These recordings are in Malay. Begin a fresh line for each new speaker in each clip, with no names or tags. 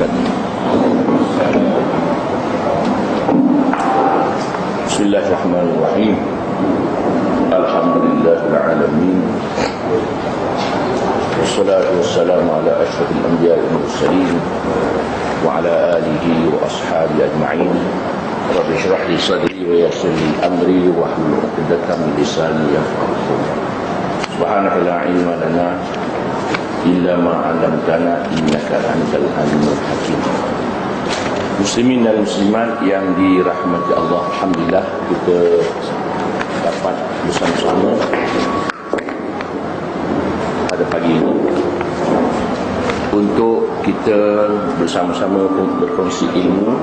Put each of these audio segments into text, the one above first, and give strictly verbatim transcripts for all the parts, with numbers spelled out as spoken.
wabarakatuh. Bismillahirrahmanirrahim. Alhamdulillahil alamin. Wassalatu wassalamu ala asyrafil anbiya'i wal mursalin wa ala alihi wa ashabihi ajma'in. Rabbi shrah li sadri wa yassir li amri wa hlul 'uqdatam min lisani yafqahu qawli. Subhanaka la ilma lana illa ma 'allamtana innaka antal alimul hakim. Muslimin dan muslimat yang dirahmati Allah, alhamdulillah kita dapat bersama-sama pada pagi ini untuk kita bersama-sama berkongsi ilmu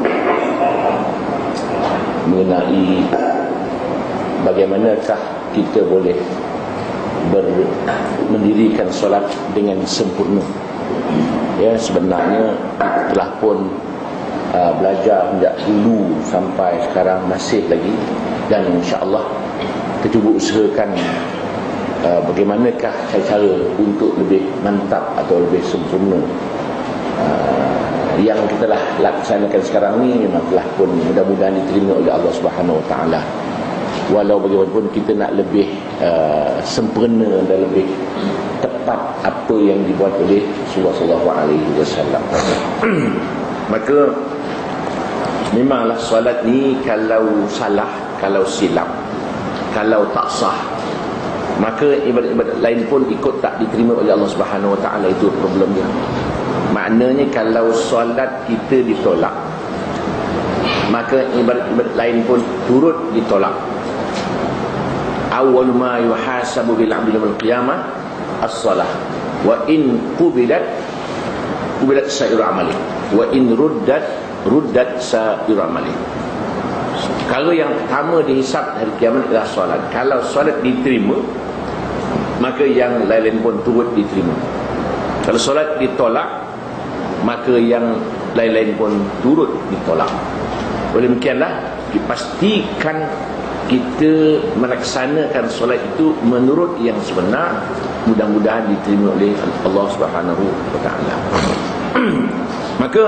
mengenai bagaimanakah kita boleh ber, mendirikan solat dengan sempurna. Ya, sebenarnya telah pun uh, belajar sejak dulu sampai sekarang masih lagi, dan insya-Allah kita cuba usahakan uh, bagaimanakah cara untuk lebih mantap atau lebih sempurna. Uh, yang kita lah laksanakan sekarang ni memang telah pun mudah-mudahan diterima oleh Allah Subhanahu Wa Taala. Walau bagaimanapun kita nak lebih uh, sempurna dan lebih tepat apa yang dibuat oleh Rasulullah sallallahu alaihi wasallam. Maka memanglah solat ni kalau salah, kalau silap, kalau tak sah, maka ibadat-ibadat lain pun ikut tak diterima oleh Allah Subhanahu Wa Taala. Itu problemnya. Maknanya kalau solat kita ditolak, maka ibadat-ibadat lain pun turut ditolak. Awwal ma yuhasabu bil 'abdi yaumil qiyamah as-salah, wa in qubilat qubilat sa'iru amali, wa in ruddat ruddat sa'iru amali. Kalau yang pertama dihisap hari kiamat adalah solat. Kalau solat diterima, maka yang lain-lain pun turut diterima. Kalau solat ditolak, maka yang lain-lain pun turut ditolak. Oleh demikianlah dipastikan kita melaksanakan solat itu menurut yang sebenar, mudah-mudahan diterima oleh Allah Subhanahu Wa Taala. Maka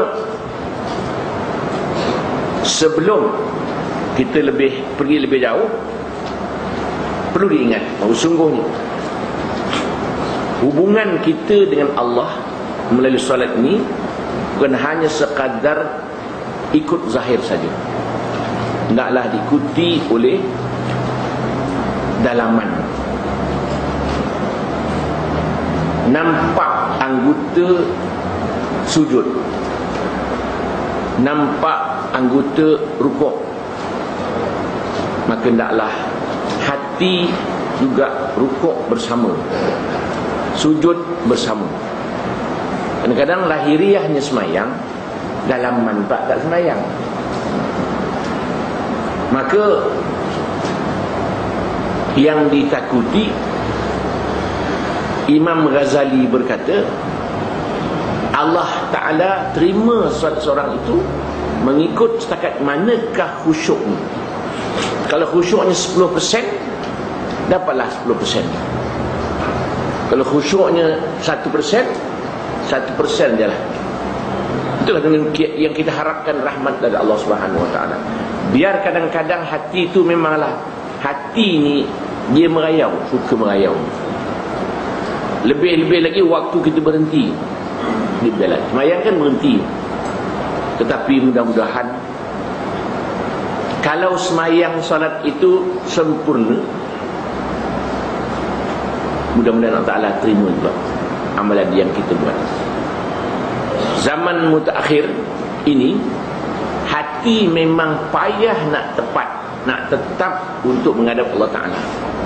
sebelum kita lebih pergi lebih jauh, perlu diingat bahawa sungguhnya hubungan kita dengan Allah melalui solat ini bukan hanya sekadar ikut zahir saja, hendaklah diikuti oleh dalaman. Nampak anggota sujud, nampak anggota rukuk, maka hendaklah hati juga rukuk bersama, sujud bersama. Kadang-kadang lahiriahnya semayang, dalaman tak tak semayang. Maka yang ditakuti, Imam Ghazali berkata, Allah Ta'ala terima solat seorang itu mengikut setakat manakah khusyuknya. Kalau khusyuknya sepuluh peratus, dapatlah sepuluh peratus. Kalau khusyuknya satu peratus, satu peratus je lah. Itulah yang kita harapkan, rahmat dari Allah Subhanahu Wa Taala. Biar kadang-kadang hati itu memanglah, hati ni dia merayau, suka merayau. Lebih-lebih lagi waktu kita berhenti di belat. Semayang kan berhenti. Tetapi mudah-mudahan kalau semayang solat itu sempurna, mudah-mudahan Allah Ta'ala terima juga amalan yang kita buat. Zaman mutaakhir ini, hati memang payah nak tepat, nak tetap untuk menghadap Allah Ta'ala.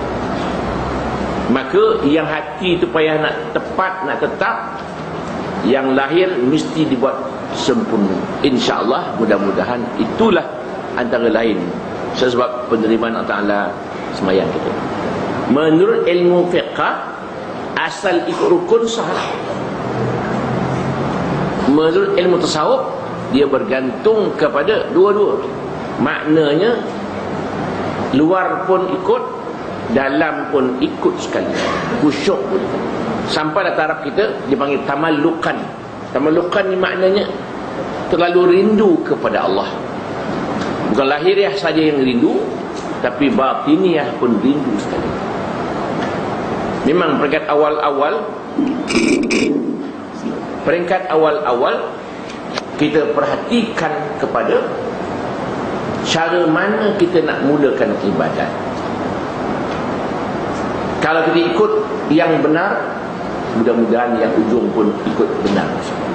Maka yang hati itu payah nak tepat, nak tetap, yang lahir mesti dibuat sempurna. InsyaAllah, mudah-mudahan itulah antara lain sebab penerimaan Allah Ta'ala semayang kita. Menurut ilmu fiqah, asal ikut rukun salah. Menurut ilmu tasawuf, dia bergantung kepada dua-dua. Maknanya luar pun ikut, dalam pun ikut sekali, khusyuk pun. Sampai dah taraf kita dipanggil tamallukan. Tamallukan ni maknanya terlalu rindu kepada Allah. Bukan lahiriah saja yang rindu, tapi batiniah pun rindu sekali. Memang peringkat awal-awal Peringkat awal-awal kita perhatikan kepada cara mana kita nak mulakan ibadat. Kalau kita ikut yang benar, mudah-mudahan yang ujung pun ikut benar.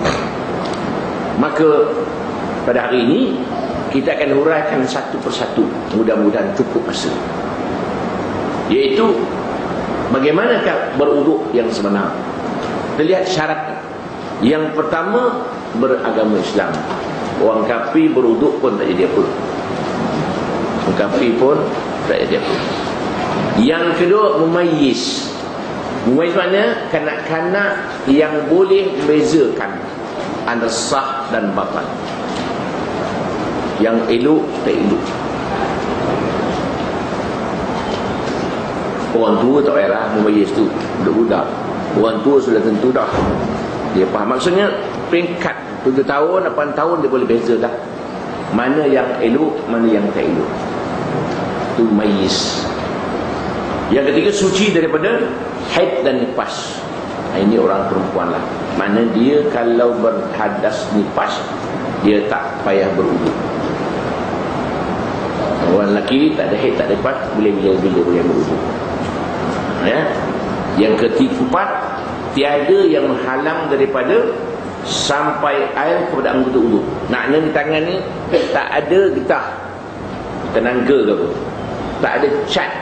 Maka pada hari ini kita akan huraikan satu persatu, mudah-mudahan cukup masa, iaitu bagaimanakah berwuduk yang sebenar. Kita lihat syaratnya. Yang pertama, beragama Islam. Orang kafir berwuduk pun tak jadi apa. Orang kafir pun tak jadi apa. Yang kedua, memayyiz. Memayyiz maknanya kanak-kanak yang boleh membezakan antara sah dan batal, yang elok tak elok. Orang tua tak payahlah memayyiz tu, budak-budak. Orang tua sudah tentu dah, dia faham. Maksudnya peringkat tujuh tahun, lapan tahun dia boleh beza dah mana yang elok, mana yang tak elok. Itu mayyiz. Yang ketiga, suci daripada haid dan nifas. Nah, ini orang perempuan lah. Mana dia kalau berhadas nifas, dia tak payah berwuduk. Orang lelaki tak ada haid, tak ada nifas, bila-bila boleh berwuduk. Ya. Yang keempat, tiada yang menghalang daripada sampai air kepada anggota wuduk. Maknanya di tangan ni tak ada getah, tenaga ke apa, tak ada cat,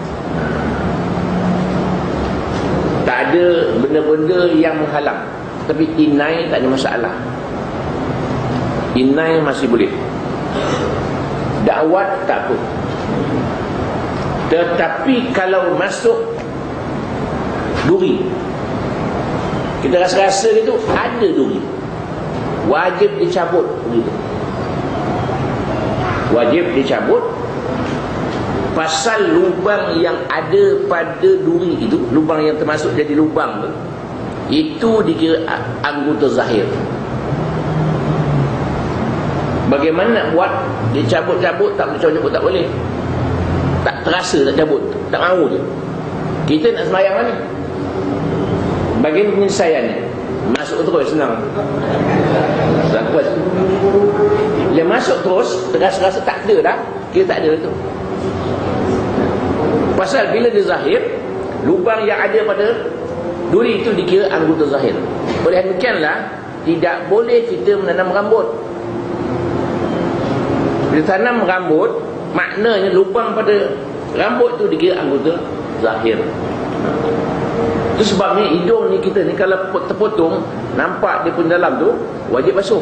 tak ada benda-benda yang menghalang. Tapi inai tak ada masalah, inai masih boleh, dakwat tak apa. Tetapi kalau masuk duri, kita rasa-rasa itu ada duri, wajib dicabut begitu. Wajib dicabut. Pasal lubang yang ada pada duri itu, lubang yang termasuk jadi lubang tu, itu dikira anggota zahir. Bagaimana nak buat? Dicabut-cabut tak boleh, cabut tak boleh. Tak terasa tak cabut, tak mahu je. Kita nak sembahyang mana? Bagian penyelesaiannya masuk terus, senang. Sampai bila masuk terus, terasa-rasa tak ada dah, kita tak ada tu. Pasal bila dia zahir, lubang yang ada pada duri itu dikira anggota zahir. Oleh demikianlah, tidak boleh kita menanam rambut. Bila tanam rambut, maknanya lubang pada rambut itu dikira anggota zahir. Itu sebabnya hidung ni kita ni kalau terpotong, nampak dia pun dalam tu, wajib basuh.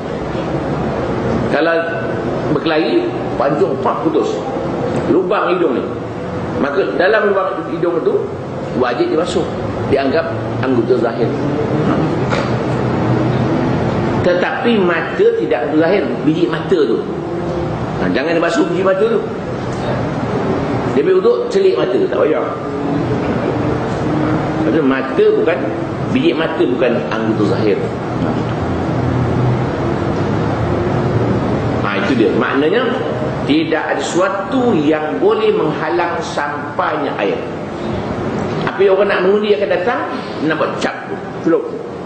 Kalau berkelahi, panjang pak putus lubang hidung ni, maka dalam lubang hidung tu wajib dibasuh, dianggap anggota zahir. Tetapi mata tidak anggota zahir, biji mata tu. Nah, jangan dibasuh biji mata tu. Dia pergi duduk celik mata, tak payah. Maksudnya mata bukan, biji mata bukan anggota zahir. Ha, itu dia. Maknanya tidak ada sesuatu yang boleh menghalang sampainya air. Apa yang orang nak mengundi akan datang, nak buat cap tu, celup.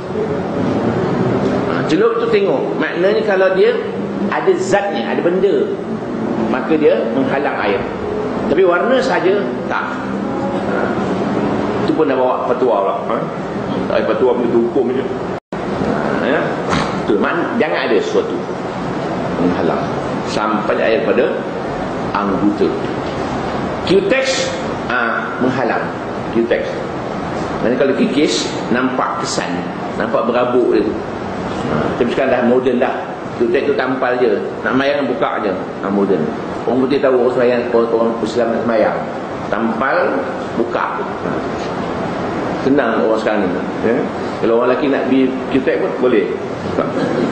Ha, celup tu tengok. Maknanya kalau dia ada zatnya, ada benda, maka dia menghalang air. Tapi warna saja tak. Ha, itu pun dah bawa fatwa pula. Ha? Tak ada fatwa begitu hukum je. Ha, ya? Betul. Man, jangan ada sesuatu menghalang sampai air pada anggota. Q-tex ha, menghalang. Q-tex. Dan kalau kikis, nampak kesan, nampak berabuk dia tu. Ha, tapi sekarang dah moden dah. Q-tex tu tampal je, nak mayang buka je. Ha, moden. Orang putih tahu orang semayang, orang Islam nak semayang, tampal, buka. Ha. Senang orang sekarang ni. Ya? Kalau orang lelaki nak pergi Q-tex pun boleh. Buka.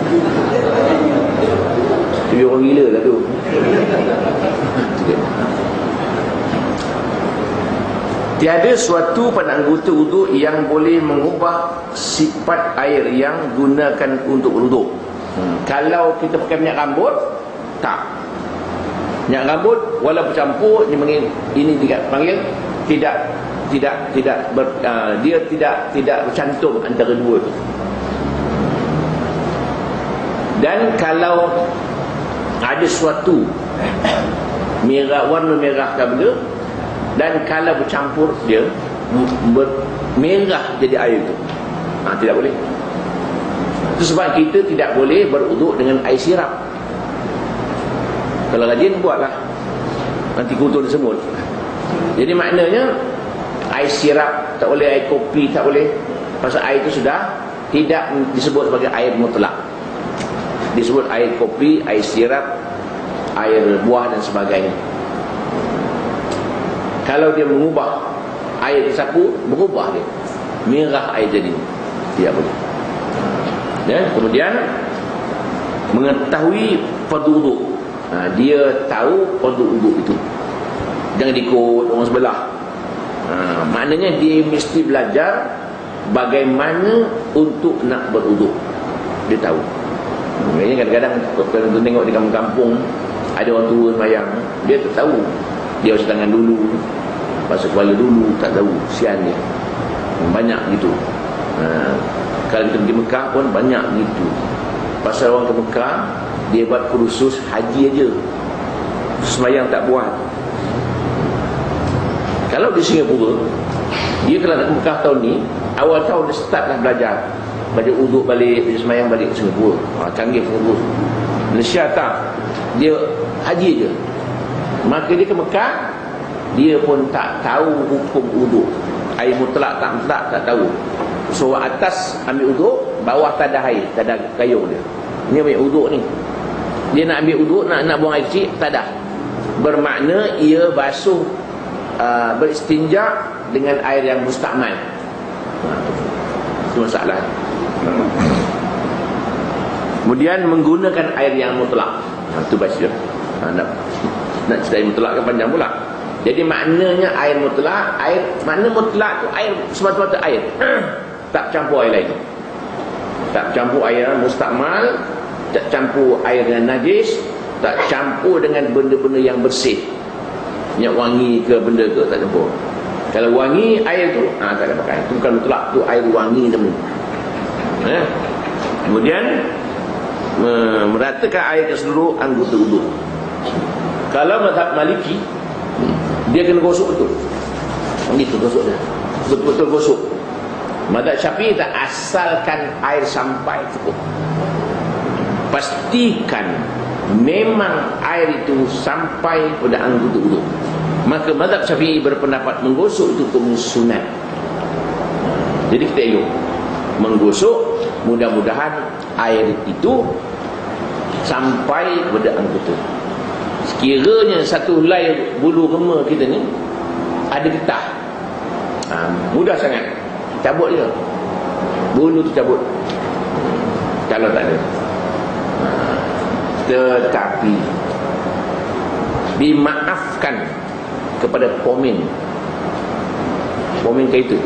Jadi orang gila lah tu. Tiada suatu pada anggota wuduk yang boleh mengubah sifat air yang gunakan untuk wuduk. hmm. Kalau kita pakai minyak rambut, tak. Minyak rambut walaupun campur, ini panggil, ini dipanggil tidak tidak tidak ber, uh, dia tidak tidak bercantum antara dua itu. Dan kalau ada suatu merah, warna merah ke benda, dan kalau bercampur dia ber, merah jadi air itu, ha, tidak boleh. Itu sebab kita tidak boleh beruduk dengan air sirap. Kalau rajin buatlah, nanti kotor dia semut. Jadi maknanya air sirap tak boleh, air kopi tak boleh. Pasal air itu sudah tidak disebut sebagai air mutlak. Disebut air kopi, air sirap, air buah dan sebagainya. Kalau dia mengubah air tersapu, berubah dia, merah air jadi, tidak boleh. Ya, kemudian mengetahui fardu wuduk. Ha, dia tahu fardu wuduk itu. Jangan ikut orang sebelah. Ha, maknanya dia mesti belajar bagaimana untuk nak berwuduk. Dia tahu. Maknanya kadang-kadang kalau tengok di kampung-kampung ada orang tua sembahyang, dia tak tahu. Dia basuh tangan dulu, basuh kepala dulu, tak tahu. Sian dia. Banyak gitu. Ha, kalau kita pergi Mekah pun banyak gitu. Pasal orang ke Mekah, dia buat kursus haji aja, sembahyang tak buat. Kalau di Singapura, dia kalau nak ke Mekah tahun ni, awal tahun dia start lah belajar, belajar uduk balik, belajar sembahyang balik ke Singapura. Ha, canggih Singapura. Malaysia tak, dia haji je. Maka dia ke Mekah, dia pun tak tahu hukum uduk. Air mutlak tak mutlak tak tahu. So atas ambil uduk, bawah tak ada air, tak ada kayung dia. Ini ambil uduk ni. Dia nak ambil uduk, nak nak buang air kecil, tak ada. Bermakna ia basuh, uh, beristinja dengan air yang mustakmal. Itu masalah. Kemudian menggunakan air yang mutlak. Itu baca. Ha, nak nak cerita air mutlak kan panjang pula. Jadi maknanya air mutlak, air makna mutlak tu air semata-mata air. Tak campur air lain. Tak campur air mustakmal, tak campur air dengan najis, tak campur dengan benda-benda yang bersih. Minyak wangi ke benda ke, tak campur. Kalau wangi air tu, ah ha, tak ada pakai. Itu bukan mutlak, tu air wangi teman. Eh? Kemudian meratakan air ke seluruh anggota wuduk. Kalau mazhab Maliki, dia kena gosok betul. Begitu gosok dia. Betul-betul gosok. Mazhab Syafi'i tak, asalkan air sampai cukup. Pastikan memang air itu sampai pada anggota wuduk. Maka mazhab Syafi'i berpendapat menggosok itu hukum sunat. Jadi kita elok menggosok, mudah-mudahan air itu sampai pada anggota. Sekiranya satu helai bulu rema kita ni ada getah, ha, mudah sangat cabut je, bulu tu cabut kalau tak ada. Ha, tetapi dimaafkan kepada pomin pomin kaita.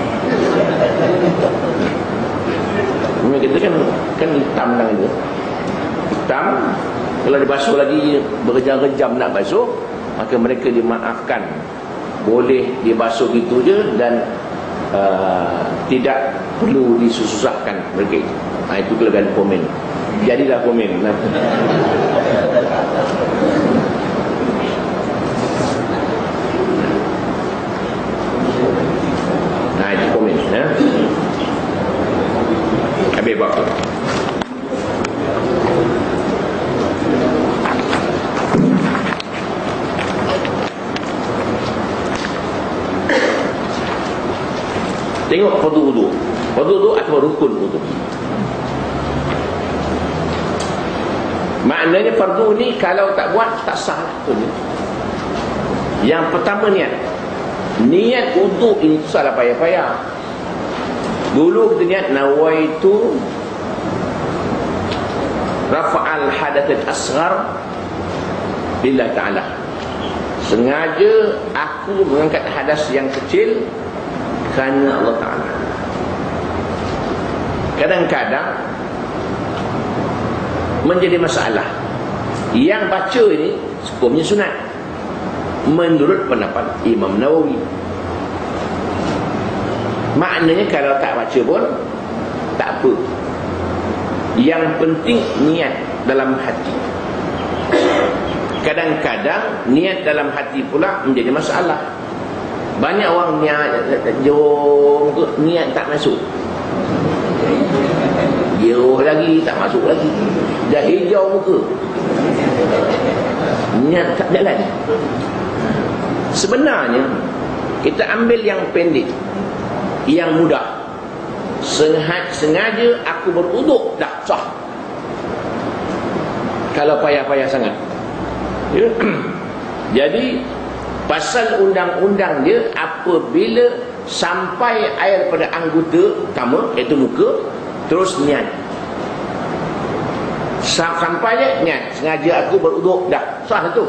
Pomin kaita kan kan hitam dah itu, hitam. Kalau dibasuh lagi berjam-jam nak basuh, maka mereka dimaafkan, boleh dibasuh gitu je, dan uh, tidak perlu disusahkan mereka itu. Ha, itu kelebihan pomen. Jadilah pomen. Nah, itu pomen. Ya. Habis waktu. Tengok fardu wuduk. Fardu wuduk atau rukun wuduk. Maknanya fardu ni kalau tak buat tak sah tu. Yang pertama niat. Niat wuduk ini salah payah-payah. Dulu kita niat nawaitu rafa'al hadatsil asghar billah ta'ala. Sengaja aku mengangkat hadas yang kecil kerana Allah Ta'ala. Kadang-kadang menjadi masalah. Yang baca ini hukumnya sunat menurut pendapat Imam Nawawi. Maknanya kalau tak baca pun tak apa, yang penting niat dalam hati. Kadang-kadang niat dalam hati pula menjadi masalah. Banyak orang niat jom tu, niat tak masuk, jauh lagi tak masuk lagi, dah hijau muka, niat tak jalan. Sebenarnya kita ambil yang pendek, yang mudah. Sengaja, sengaja aku beruduk dah sah. Kalau payah-payah sangat, ya. Jadi pasal undang-undang dia, apabila sampai air pada anggota utama iaitu muka, terus niat. Sampai je niat, sengaja aku beruduk dah sah itu.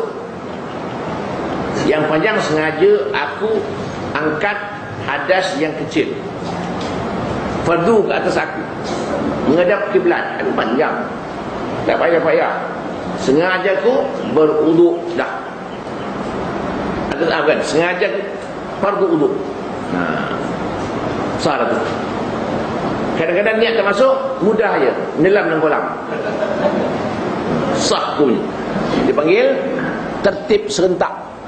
Yang panjang sengaja aku angkat hadas yang kecil, fardu ke atas aku, menghadap kiblat, aku panjang, tak payah-payah. Sengaja aku beruduk dah. Ada kan? Sengaja aku fardu uduk. Nah, sah tu. Kadang-kadang niat tak masuk, mudah je, menyelam dalam kolam. Sah punya. Dipanggil tertib serentak.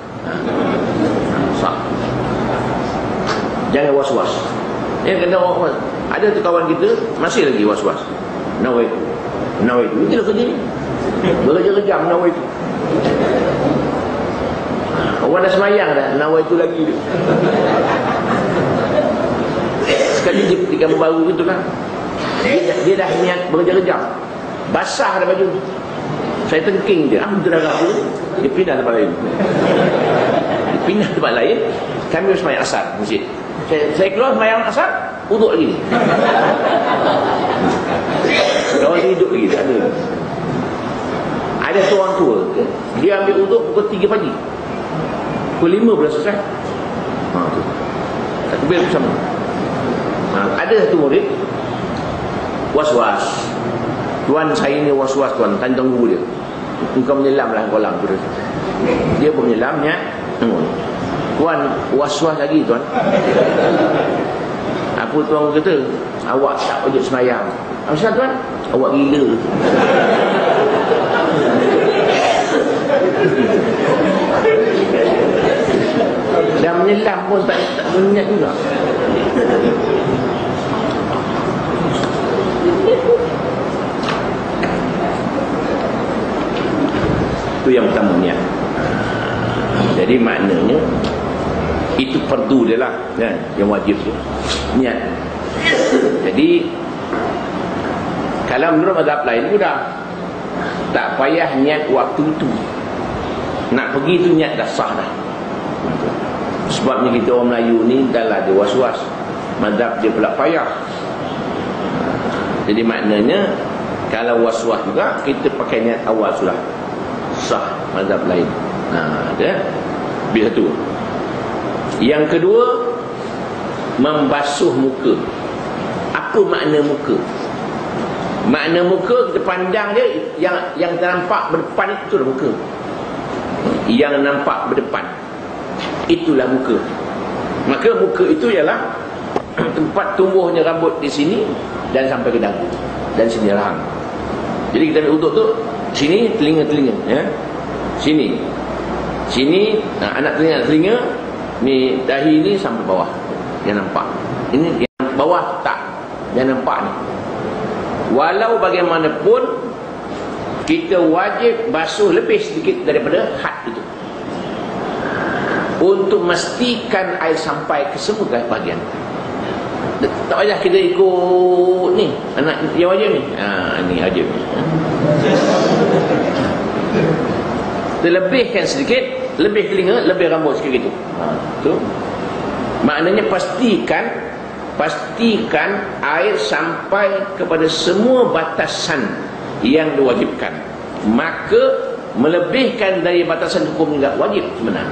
Sah. Jangan was-was. Ya, kena was-was. Ada tu kawan kita masih lagi was-was. Nawaitu. Nawaitu. Itu kerja ni. Bekerja-kerja nawaitu. Orang dah semayang dah, nawaitu lagi dia. Sekali dia ketika baru gitu kan, dia, dia dah niat bekerja-kerja, basah dah baju. Saya tengking dia, ah, darah tu, dia pindah tempat lain. Dia pindah tempat lain. Kami semayang asar masjid. Saya, saya keluar semayang asar, uduk lagi. Kawan dia hidup lagi, tak ada. Ada seorang tua, dia ambil uduk pukul tiga pagi, pukul lima belas selesai. Ha, tu. Tak kebel bersama. Ha, ada satu murid was-was. Tuan saya ni was-was tuan, tantang guru dia. Engkau menyelam lah kolam tu. Dia pun menyelam niat. Tuan was-was lagi tuan. Apa tuan kata? Awak tak wajib semayang. Apa tuan? Awak gila. Dah menyelam pun tak, tak berniat juga. Itu yang pertama niat. Jadi maknanya itu fardu dia lah kan? Yang wajib tu niat. Jadi kalau menurut mazhab lain mudah, tak payah niat waktu itu. Nak pergi tu niat dah sah dah. Sebabnya kita orang Melayu ni dah lah ada was-was, mazhab dia pula payah. Jadi maknanya kalau was-was juga kita pakai niat awal sudah sah mazhab lain. Nah, ada bila tu. Yang kedua, membasuh muka. Apa makna muka? Makna muka kita pandang dia, yang yang nampak berdepan itu adalah muka. Yang nampak berdepan itulah muka. Maka muka itu ialah tempat tumbuhnya rambut di sini dan sampai ke dagu dan sini rahang. Jadi kita ambil uduk tu, sini telinga-telinga, ya. Sini. Sini nah, anak telinga telinga ni, dahi ni sampai bawah. Yang nampak. Ini yang bawah tak. Yang nampak ni. Walau bagaimanapun kita wajib basuh lebih sedikit daripada had itu, untuk memastikan air sampai ke semua bahagian. Tak payah kita ikut ni anak yang wajib ni. Ha, ni wajib. Terlebihkan sedikit, lebih telinga, lebih rambut sikit gitu. Ha, tu. Maknanya pastikan pastikan air sampai kepada semua batasan yang diwajibkan. Maka melebihkan dari batasan hukum juga wajib sebenarnya.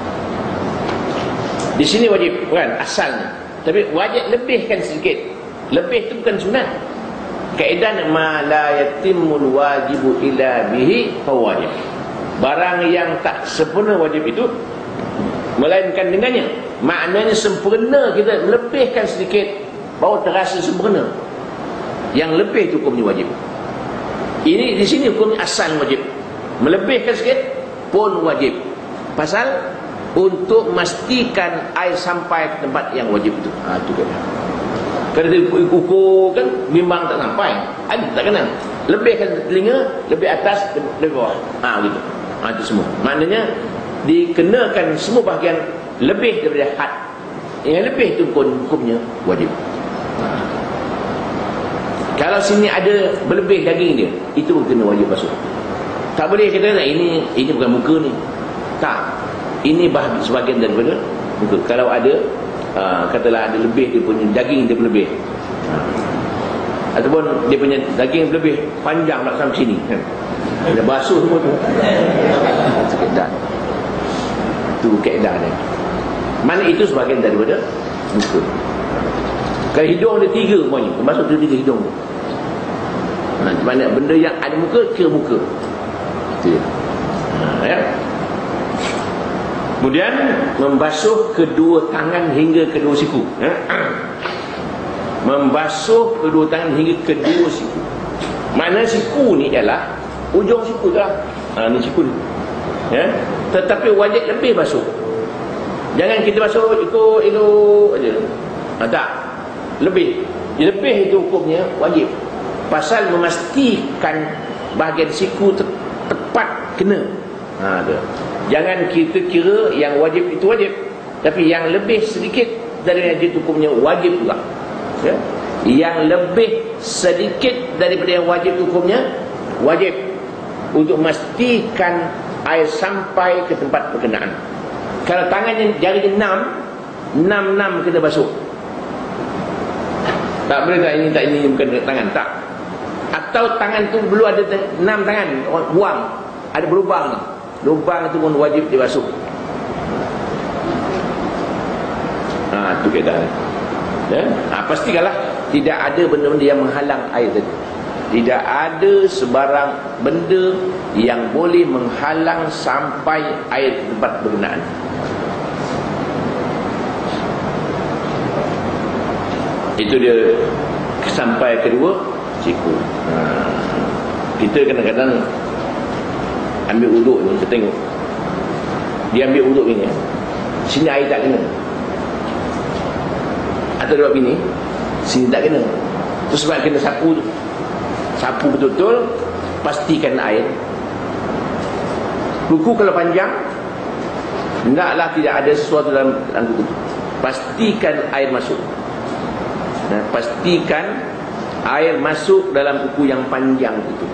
Di sini wajib kan asalnya, tapi wajib lebihkan sedikit. Lebih itu bukan sunat. Kaedah ma la yatimul wajibu illa bihi fawajib. Barang yang tak sempurna wajib itu melainkan dengannya. Maknanya sempurna, kita melebihkan sedikit baru terasa sempurna. Yang lebih itu hukumnya wajib. Ini di sini hukumnya asal wajib. Melebihkan sedikit pun wajib. Pasal untuk memastikan air sampai ke tempat yang wajib itu. Ha, itu kan. Kalau dia ukur kan bimbang tak sampai. Ada tak kena. Lebihkan telinga, lebih atas, lebih bawah. Ha, gitu. Ha, itu semua. Maknanya dikenakan semua bahagian lebih daripada had. Yang lebih itu pun hukumnya wajib. Ha. Kalau sini ada berlebih daging dia, itu kena wajib basuh. Tak boleh kata ini ini bukan muka ni. Tak. Ini bahagian sebahagian daripada muka. Kalau ada Uh, katalah ada lebih dia punya daging dia berlebih, uh, ataupun dia punya daging berlebih panjang nak sampai sini kan, dia basuh semua tu. Itu kaedah. Itu kaedah dia. Mana itu sebahagian daripada muka. Kalau hidung ada tiga semuanya, termasuk tu tiga hidung tu. Nah, mana benda yang ada muka ke muka. Itu dia. Uh, ya. Kemudian membasuh kedua tangan hingga kedua siku. Ya? Membasuh kedua tangan hingga kedua siku. Mana siku ni ialah ujung siku tu lah. Ha, ni siku ni. Ya? Tetapi wajib lebih basuh. Jangan kita basuh ikut-ikut aja. Ha, tak. Lebih. Lebih itu hukumnya wajib. Pasal memastikan bahagian siku te tepat kena. Ha, tu. Jangan kita kira yang wajib itu wajib, tapi yang lebih sedikit dari wajib hukumnya wajib juga. Ya? Yang lebih sedikit daripada yang wajib hukumnya wajib, untuk memastikan air sampai ke tempat berkenaan. Kalau tangannya jari enam, enam enam kena basuh. Tak boleh tak ini tak ini bukan tangan, tak. Atau tangan tu belum ada enam tangan, buang, ada berlubang ni. Lubang itu pun wajib dibasuh. Ha, itu kaedah. Ya? Ha, pastikanlah tidak ada benda-benda yang menghalang air tadi. Tidak ada sebarang benda yang boleh menghalang sampai air ke tempat berkenaan. Itu dia sampai kedua siku. Ha, kita kadang-kadang ambil uduk ni, kita tengok dia ambil uduk ni, sini air tak kena, atau dia buat begini, sini tak kena. Terus sebab kena sapu tu, sapu betul-betul, pastikan air. Kuku kalau panjang, hendaklah tidak ada sesuatu dalam, dalam kuku tu. Pastikan air masuk. Nah, pastikan air masuk dalam kuku yang panjang itu.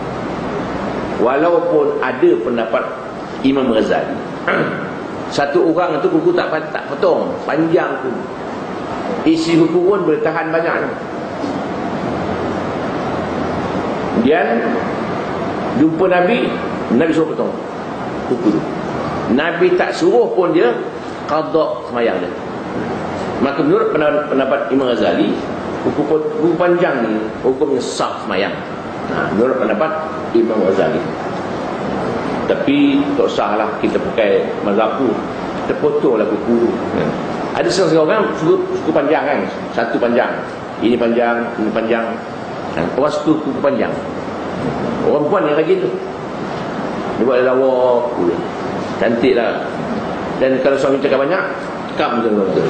Walaupun ada pendapat Imam Ghazali, satu orang tu kuku tak tak potong, panjang tu, isi kuku pun boleh tahan banyak. Kemudian jumpa Nabi, Nabi suruh potong kuku tu. Nabi tak suruh pun dia qada semayang dia. Maka menurut pendapat Imam Ghazali, kuku, kuku panjang ni hukumnya sah semayang. Nah, menurut pendapat Imam Ghazali. Tapi tak usahlah kita pakai mazhab tu, kita potonglah kuku. Ya. Ada setengah orang suku, suku panjang kan, satu panjang, ini panjang, ini panjang. Kan? Orang suku kuku panjang. Orang perempuan yang rajin tu, dia buat lawa, cantik lah. Dan kalau suami cakap banyak, cakap macam tu.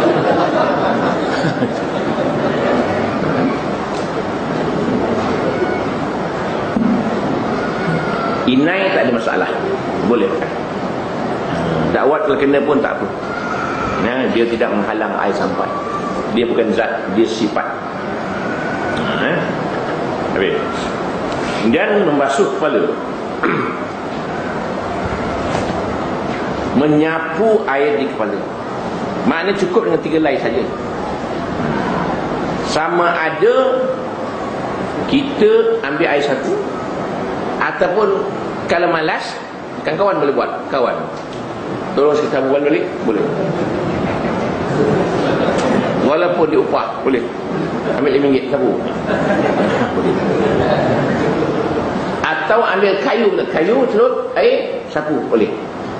Inai tak ada masalah, boleh pakai. Dakwat kalau kena pun tak apa. Nah, dia tidak menghalang air sampai. Dia bukan zat, dia sifat. Nah, eh? Habis. Kemudian membasuh kepala. Menyapu air di kepala. Maknanya cukup dengan tiga helai saja. Sama ada kita ambil air satu, ataupun kalau malas, kan kawan boleh buat. Kawan, tolong kita buat balik, boleh. Walaupun diupah, boleh. Ambil lima ringgit sabu. boleh. Atau ambil kayu, kayu celup air sapu boleh.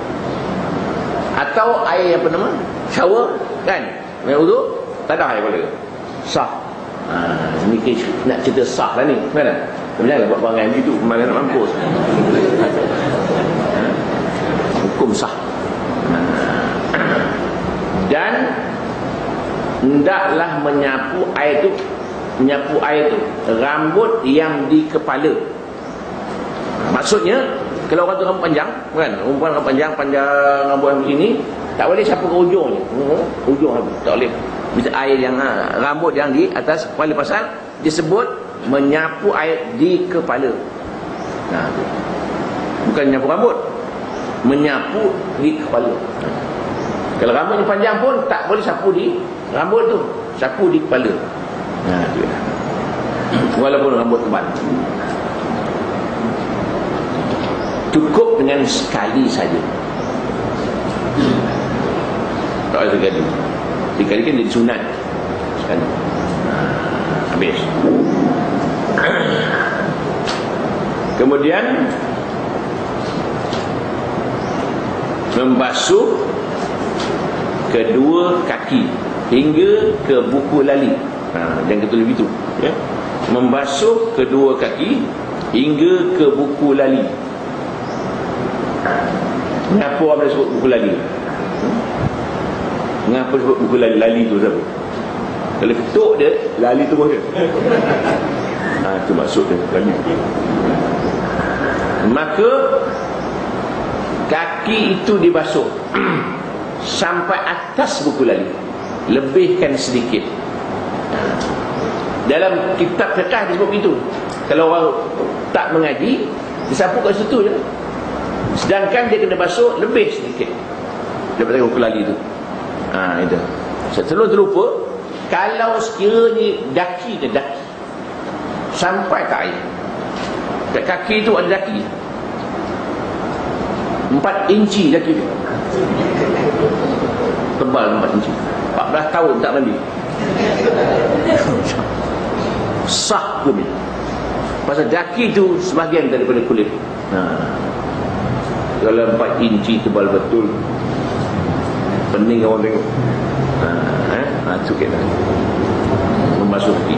Atau air apa nama? Shower kan? Main wudu, tak ada air boleh. Sah. Ha, ni nak cerita sah lah ni, kan? Janganlah buat barangan gitu, mana nak mampus. Hukum sah. Dan hendaklah menyapu air tu, menyapu air tu rambut yang di kepala. Maksudnya kalau orang tu rambut panjang kan, perempuan rambut panjang, panjang rambut yang begini, tak boleh sapu ke ujungnya. Ujung rambut tak boleh. Bisa air yang ha, rambut yang di atas kepala, pasal disebut menyapu air di kepala. Nah, bukan menyapu rambut, menyapu di kepala. Kalau rambutnya panjang pun tak boleh sapu di rambut tu, sapu di kepala. Nah, tu lah. Walaupun rambut tebal. Cukup dengan sekali saja. Tak ada sekali. Sekali kan jadi sunat. Sekali. Habis. Kemudian membasuh kedua kaki hingga ke buku lali. Ha, dan kata begitu, ya. Membasuh kedua kaki hingga ke buku lali. Mengapa orang sebut buku lali? Hmm? Mengapa sebut buku lali? Lali tu siapa? Kalau ketuk dia, lali tu dia. Ha, itu maksud dia, lali. Maka kaki itu dibasuh sampai atas buku lali, lebihkan sedikit. Dalam kitab fiqh disebut begitu. Kalau orang tak mengaji, disapu kat situ je. Sedangkan dia kena basuh lebih sedikit daripada buku lali tu. Ha, itu. Sebelum terlupa, kalau sekiranya daki ke daki sampai ke air, kat kaki tu ada daki empat inci daki tu, tebal empat inci, empat belas tahun tak mandi, sah ke ni? Pasal daki tu sebahagian daripada kulit. Ha. Kalau empat inci tebal betul, pening orang tengok. Ha, eh? Ha, tu kita membasuh kaki.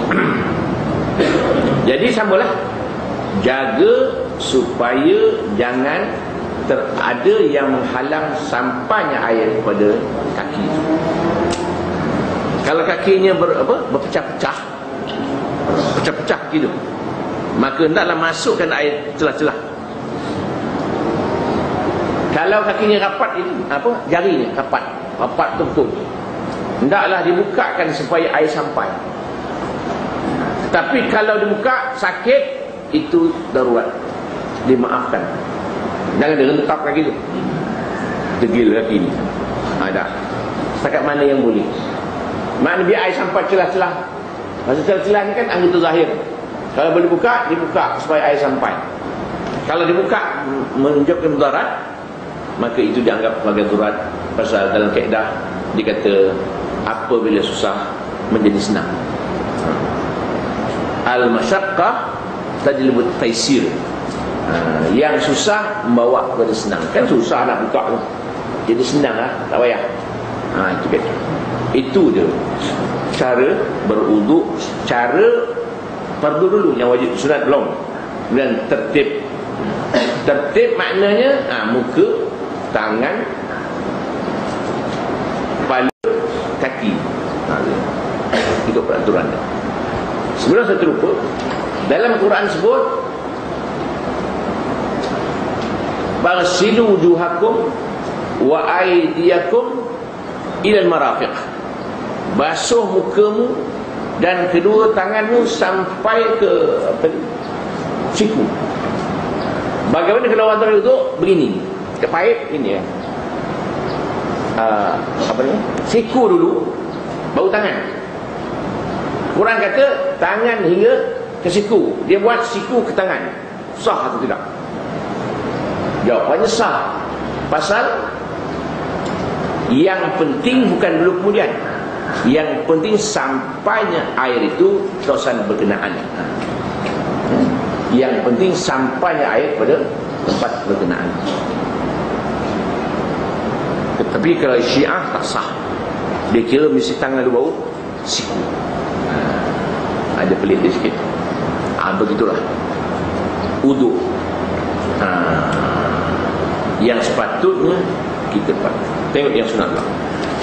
Jadi samalah, jaga supaya jangan terada yang menghalang sampainya air pada kaki. Kalau kakinya ber, apa, berpecah-pecah, pecah-pecah gitu, maka hendaklah masukkan air celah-celah. Kalau kakinya rapat ini, apa, jarinya rapat, rapat betul, hendaklah dibukakan supaya air sampai. Tapi kalau dibuka sakit, itu darurat, dimaafkan. Jangan direntak lagi tu, degil kaki ni. Ada setakat mana yang boleh. Maknanya biar air sampai celah-celah. Maksud celah-celah ni kan anggota zahir. Kalau boleh buka, dibuka supaya air sampai. Kalau dibuka menunjukkan mudarat, maka itu dianggap sebagai darurat. Pasal dalam kaedah dikata apabila susah menjadi senang. Al-masyaqqah tajlibu taisir. Ha, yang susah membawa kepada senang. Kan susah nak buka tu, jadi senang lah, tak payah. Ha, itu kan. Itu dia cara berwuduk. Cara fardu dulu, yang wajib sunat belum. Dan tertib. Tertib maknanya ha, muka, tangan, kepala, kaki. Ha, itu peraturan dia. Sebelum saya terlupa, dalam Quran sebut Baghsilu wujuhakum wa aydiyakum ilal marafiq. Basuh mukamu dan kedua tanganmu sampai ke apa ni? Siku. Bagaimana kalau orang tahu itu begini, ke paip ini ya. Uh, apa ni? Siku dulu, baru tangan. Quran kata tangan hingga ke siku. Dia buat siku ke tangan. Sah atau tidak? Jawapannya sah. Pasal yang penting bukan dulu kemudian, yang penting sampainya air itu terusan berkenaan. Yang penting sampainya air pada tempat berkenaan. Tetapi kalau Syiah tak sah. Dia kira mesti tangan dia bau siku. Ha, ada pelik dia sikit. Ha, begitulah wudu. Ha, yang sepatutnya kita pakai. Tengok yang sunat lah.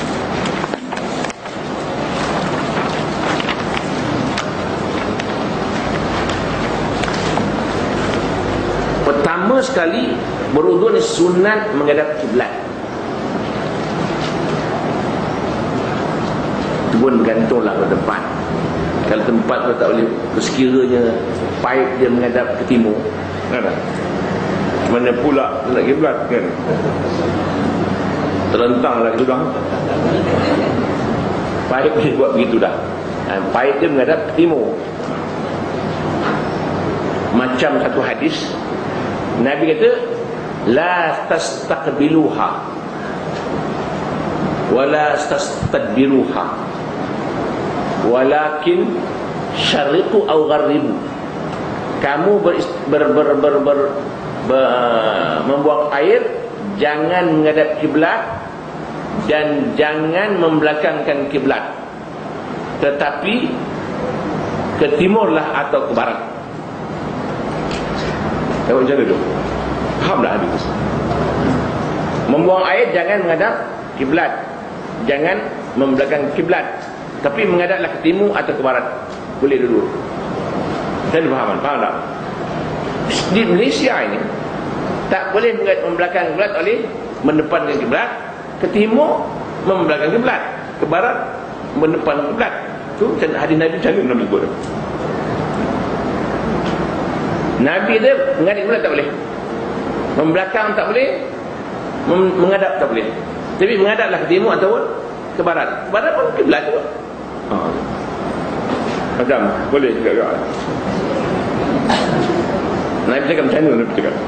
Pertama sekali berwudu ni sunat menghadap kiblat. Itu pun gantunglah ke depan. Kalau tempat tu tak boleh, sekiranya paip dia menghadap ke timur, kan? Mana pula nak kiblat, kan? Terlentanglah gitu dah. Paip dia buat begitu dah. Paip dia menghadap ke timur. Macam satu hadis Nabi kata, la tastaqbiluha wala tastadbiruha walakin syariqu aw gharribu. Kamu ber, ber, ber, ber, ber, ber, membuang air, jangan menghadap kiblat dan jangan membelakangkan kiblat, tetapi ke timurlah atau ke barat. Tengok macam mana tu? Faham dah habis? Membuang air jangan menghadap kiblat, jangan membelakang kiblat, tapi menghadaplah ke timur atau ke barat. Boleh dulu. Saya faham, faham tak? Di Malaysia ini tak boleh membelakang kiblat, oleh mendepankan kiblat. Ke timur membelakang kiblat, ke barat mendepan kiblat. Tu hadis Nabi macam mana Nabi sebut? Nabi dia menghadap kiblat tak boleh, membelakang tak boleh, menghadap tak boleh. Tapi menghadaplah ke timur ataupun ke barat. Ke barat pun kiblat tu. Ha. Macam boleh juga. Nabi cakap macam mana Nabi cakap?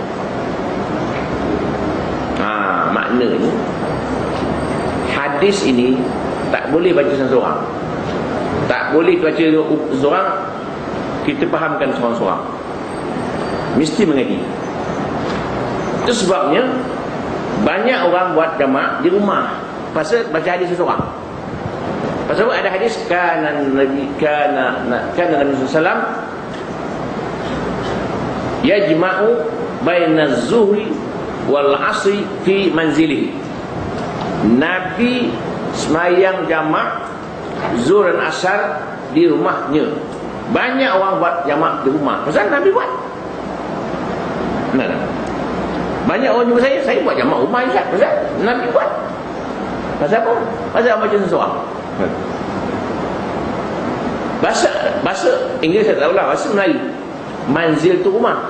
Ha, maknanya hadis ini tak boleh baca seorang-seorang. Tak boleh baca seorang, kita fahamkan seorang-seorang. Mesti mengaji. Itu sebabnya banyak orang buat jamak di rumah pasal baca hadis seseorang. Pasal ada hadis kana nabi kana kana Nabi sallallahu alaihi wasallam yajma'u baina az-zuhri wal 'asri fi manzilihi. Nabi semayang jamak zuhur dan asar di rumahnya. Banyak orang buat jamak di rumah pasal Nabi buat. Nah, banyak orang jumpa saya, saya buat jamak rumah Ustaz, pasal Nabi buat. Pasal apa? Pasal baca seseorang. Bahasa bahasa Inggeris saya tak tahu lah, bahasa Melayu. Manzil tu rumah.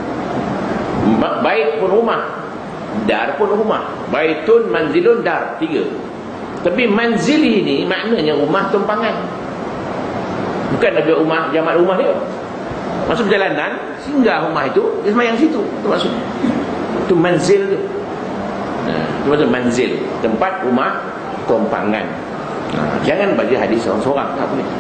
Bait pun rumah, dar pun rumah. Baitun, manzilun, dar, tiga. Tapi manzil ini maknanya rumah tumpangan. Bukan ada rumah, jamak rumah dia. Masuk perjalanan, singgah rumah itu, dia semayang situ. Itu maksudnya. Itu manzil tu. Nah, itu maksud manzil, tempat rumah tumpangan. Nah, jangan baca hadis seorang-seorang, tak boleh.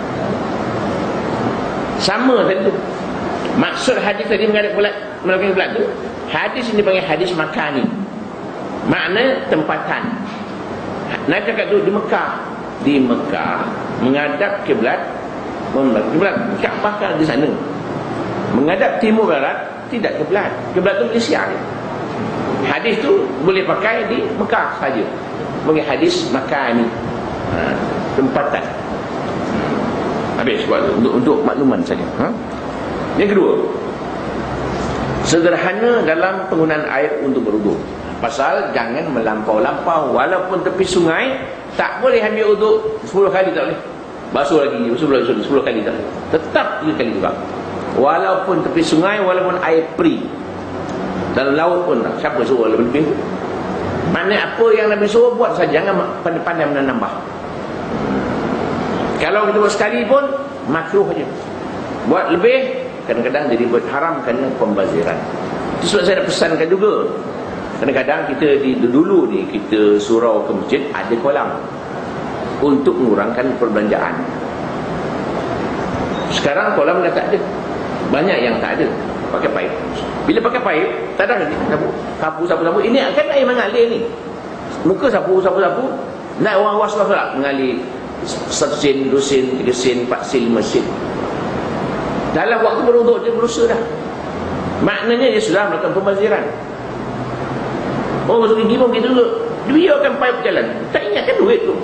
Sama tadi tu. Maksud hadis tadi menghadap kiblat, melakang kiblat tu, hadis ini panggil hadis makani. Makna tempatan. Nabi cakap tu di Mekah, di Mekah menghadap kiblat, menghadap kiblat, Kaabah kan di sana. Menghadap timur barat tidak kiblat. Kiblat tu Malaysia ni. Hadis tu boleh pakai di Mekah saja. Bagi hadis makani. Ha, tempatan. Habis buat untuk untuk makluman saja. Ha? Yang kedua, sederhana dalam penggunaan air untuk berwuduk. Pasal jangan melampau-lampau. Walaupun tepi sungai, tak boleh ambil wuduk sepuluh kali, tak boleh. Basuh lagi, basuh lagi, sepuluh kali tak boleh. Tetap tiga kali juga. Walaupun tepi sungai, walaupun air peri, dalam laut pun tak. Siapa suruh lebih-lebih? Mana apa yang Nabi suruh buat saja, jangan pandai-pandai menambah. Kalau kita buat sekali pun makruh saja. Buat lebih kadang-kadang jadi buat haram kerana pembaziran. Itu sebab saya nak pesankan juga. Kadang-kadang kita di dulu ni kita surau ke masjid ada kolam untuk mengurangkan perbelanjaan. Sekarang kolam dah tak ada. Banyak yang tak ada. pakai paip. Bila pakai paip, tak ada lagi sapu, sapu, sapu, sapu. Ini kan air mengalir ni. Muka sapu, sapu, sapu. Nak orang awas lah mengalir satu sen, dua sen, tiga sen, empat sen, lima sen. Dalam waktu beruduk dia berusaha dah. Maknanya dia sudah melakukan pembaziran. Oh, masuk gigi pun begitu juga. Dia biarkan paip berjalan. Tak ingatkan duit tu.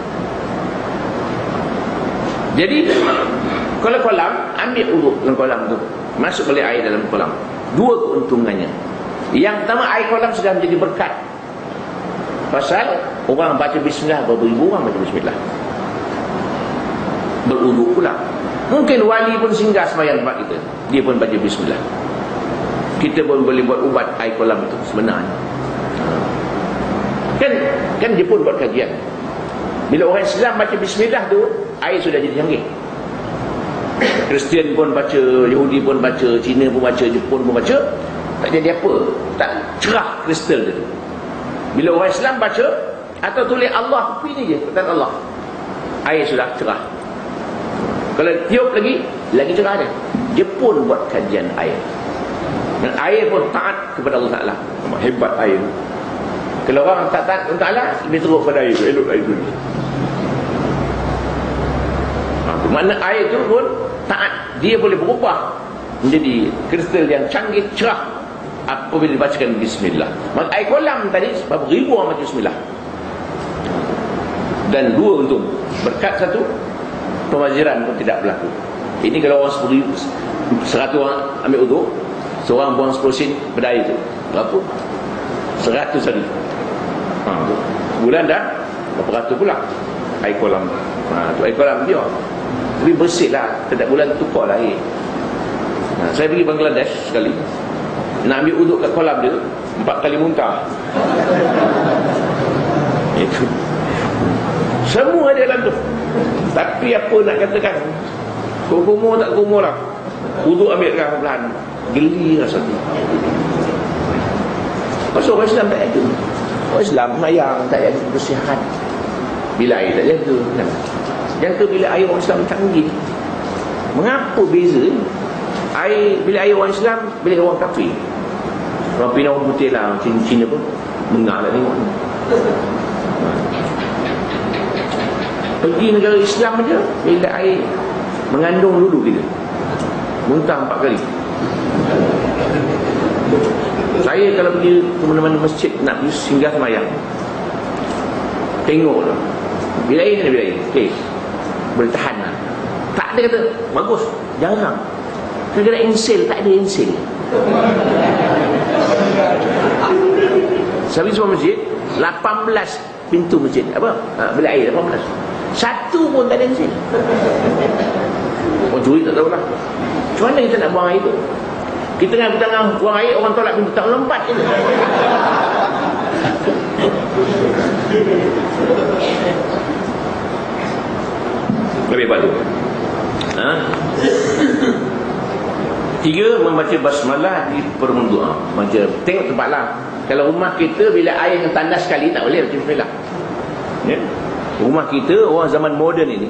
Jadi kalau kolam, ambil uduk dalam kolam tu, masuk balik air dalam kolam. Dua keuntungannya. Yang pertama, air kolam sudah menjadi berkat. Pasal orang baca bismillah, beribu orang baca bismillah. Beruduk pula. Mungkin wali pun singgah sembahyang tempat kita, dia pun baca bismillah. Kita pun boleh buat ubat air kolam itu sebenarnya. Kan kan dia pun buat kajian. Bila orang Islam baca bismillah tu, air sudah jadi canggih. Kristian pun baca, Yahudi pun baca, Cina pun baca, Jepun pun baca, tak jadi apa, tak cerah kristal tu. Bila orang Islam baca atau tulis Allah tepi ni je, perkataan Allah, air sudah cerah. Kalau tiup lagi, lagi cerah dia. Dia pun buat kajian air. Dan air pun taat kepada Allah Ta'ala. Hebat air. Kalau orang tak taat Allah Ta'ala, lebih teruk pada air tu, elok air tu. Ha, makna air tu pun taat. Dia boleh berubah menjadi kristal yang canggih, cerah apabila dibacakan bismillah. Maka air kolam tadi berapa ribu orang baca bismillah. Dan dua untung. Berkat satu, pembaziran pun tidak berlaku. Ini kalau orang sepuluh, seratus orang ambil uduk, seorang buang sepuluh sen pada air tu, berapa? Seratus hari. Ha, bulan dah berapa ratus pula air kolam. Ha, tu air kolam dia. Tapi bersih lah. Setiap bulan tukar lah air. Ha, saya pergi Bangladesh sekali, nak ambil uduk kat kolam dia, empat kali muntah. Itu semua ada dalam tu. Tapi apa nak katakan, kumur tak kumur lah, uduk ambil kan perlahan. Geli rasa tu. Pasal orang Islam tak ada. Orang Islam sayang, tak ada bersihat. Bila air tak jaga kan? Yang tu bila air orang Islam canggih. Mengapa beza air bila air orang Islam, bila orang kafir? Orang Pina, orang putih lah, Cina pun mengar lah tengok. Pergi negara Islam aja, bila air mengandung dulu kita, muntah empat kali. Saya kalau pergi ke mana-mana masjid nak pergi singgah semayang, tengok lah, bila air ni, bila air okay, boleh tahan lah. Tak ada kata bagus, jarang. Kena insel, tak ada insel. Saya pergi semua masjid, lapan belas pintu masjid, apa? Ha, bila air lapan belas. Satu pun tak ada insel. Orang curi tak tahulah. Macam mana kita nak buang air tu? Kita tengah bertengah buang air, orang tolak pintu, tak lompat je. Lebih baik tu. Ha? Tiga, membaca basmalah di permulaan doa. Baca, tengok tempat lah. Kalau rumah kita bila air yang tandas sekali, tak boleh baca bismillah. Ya? Rumah kita orang zaman moden ini,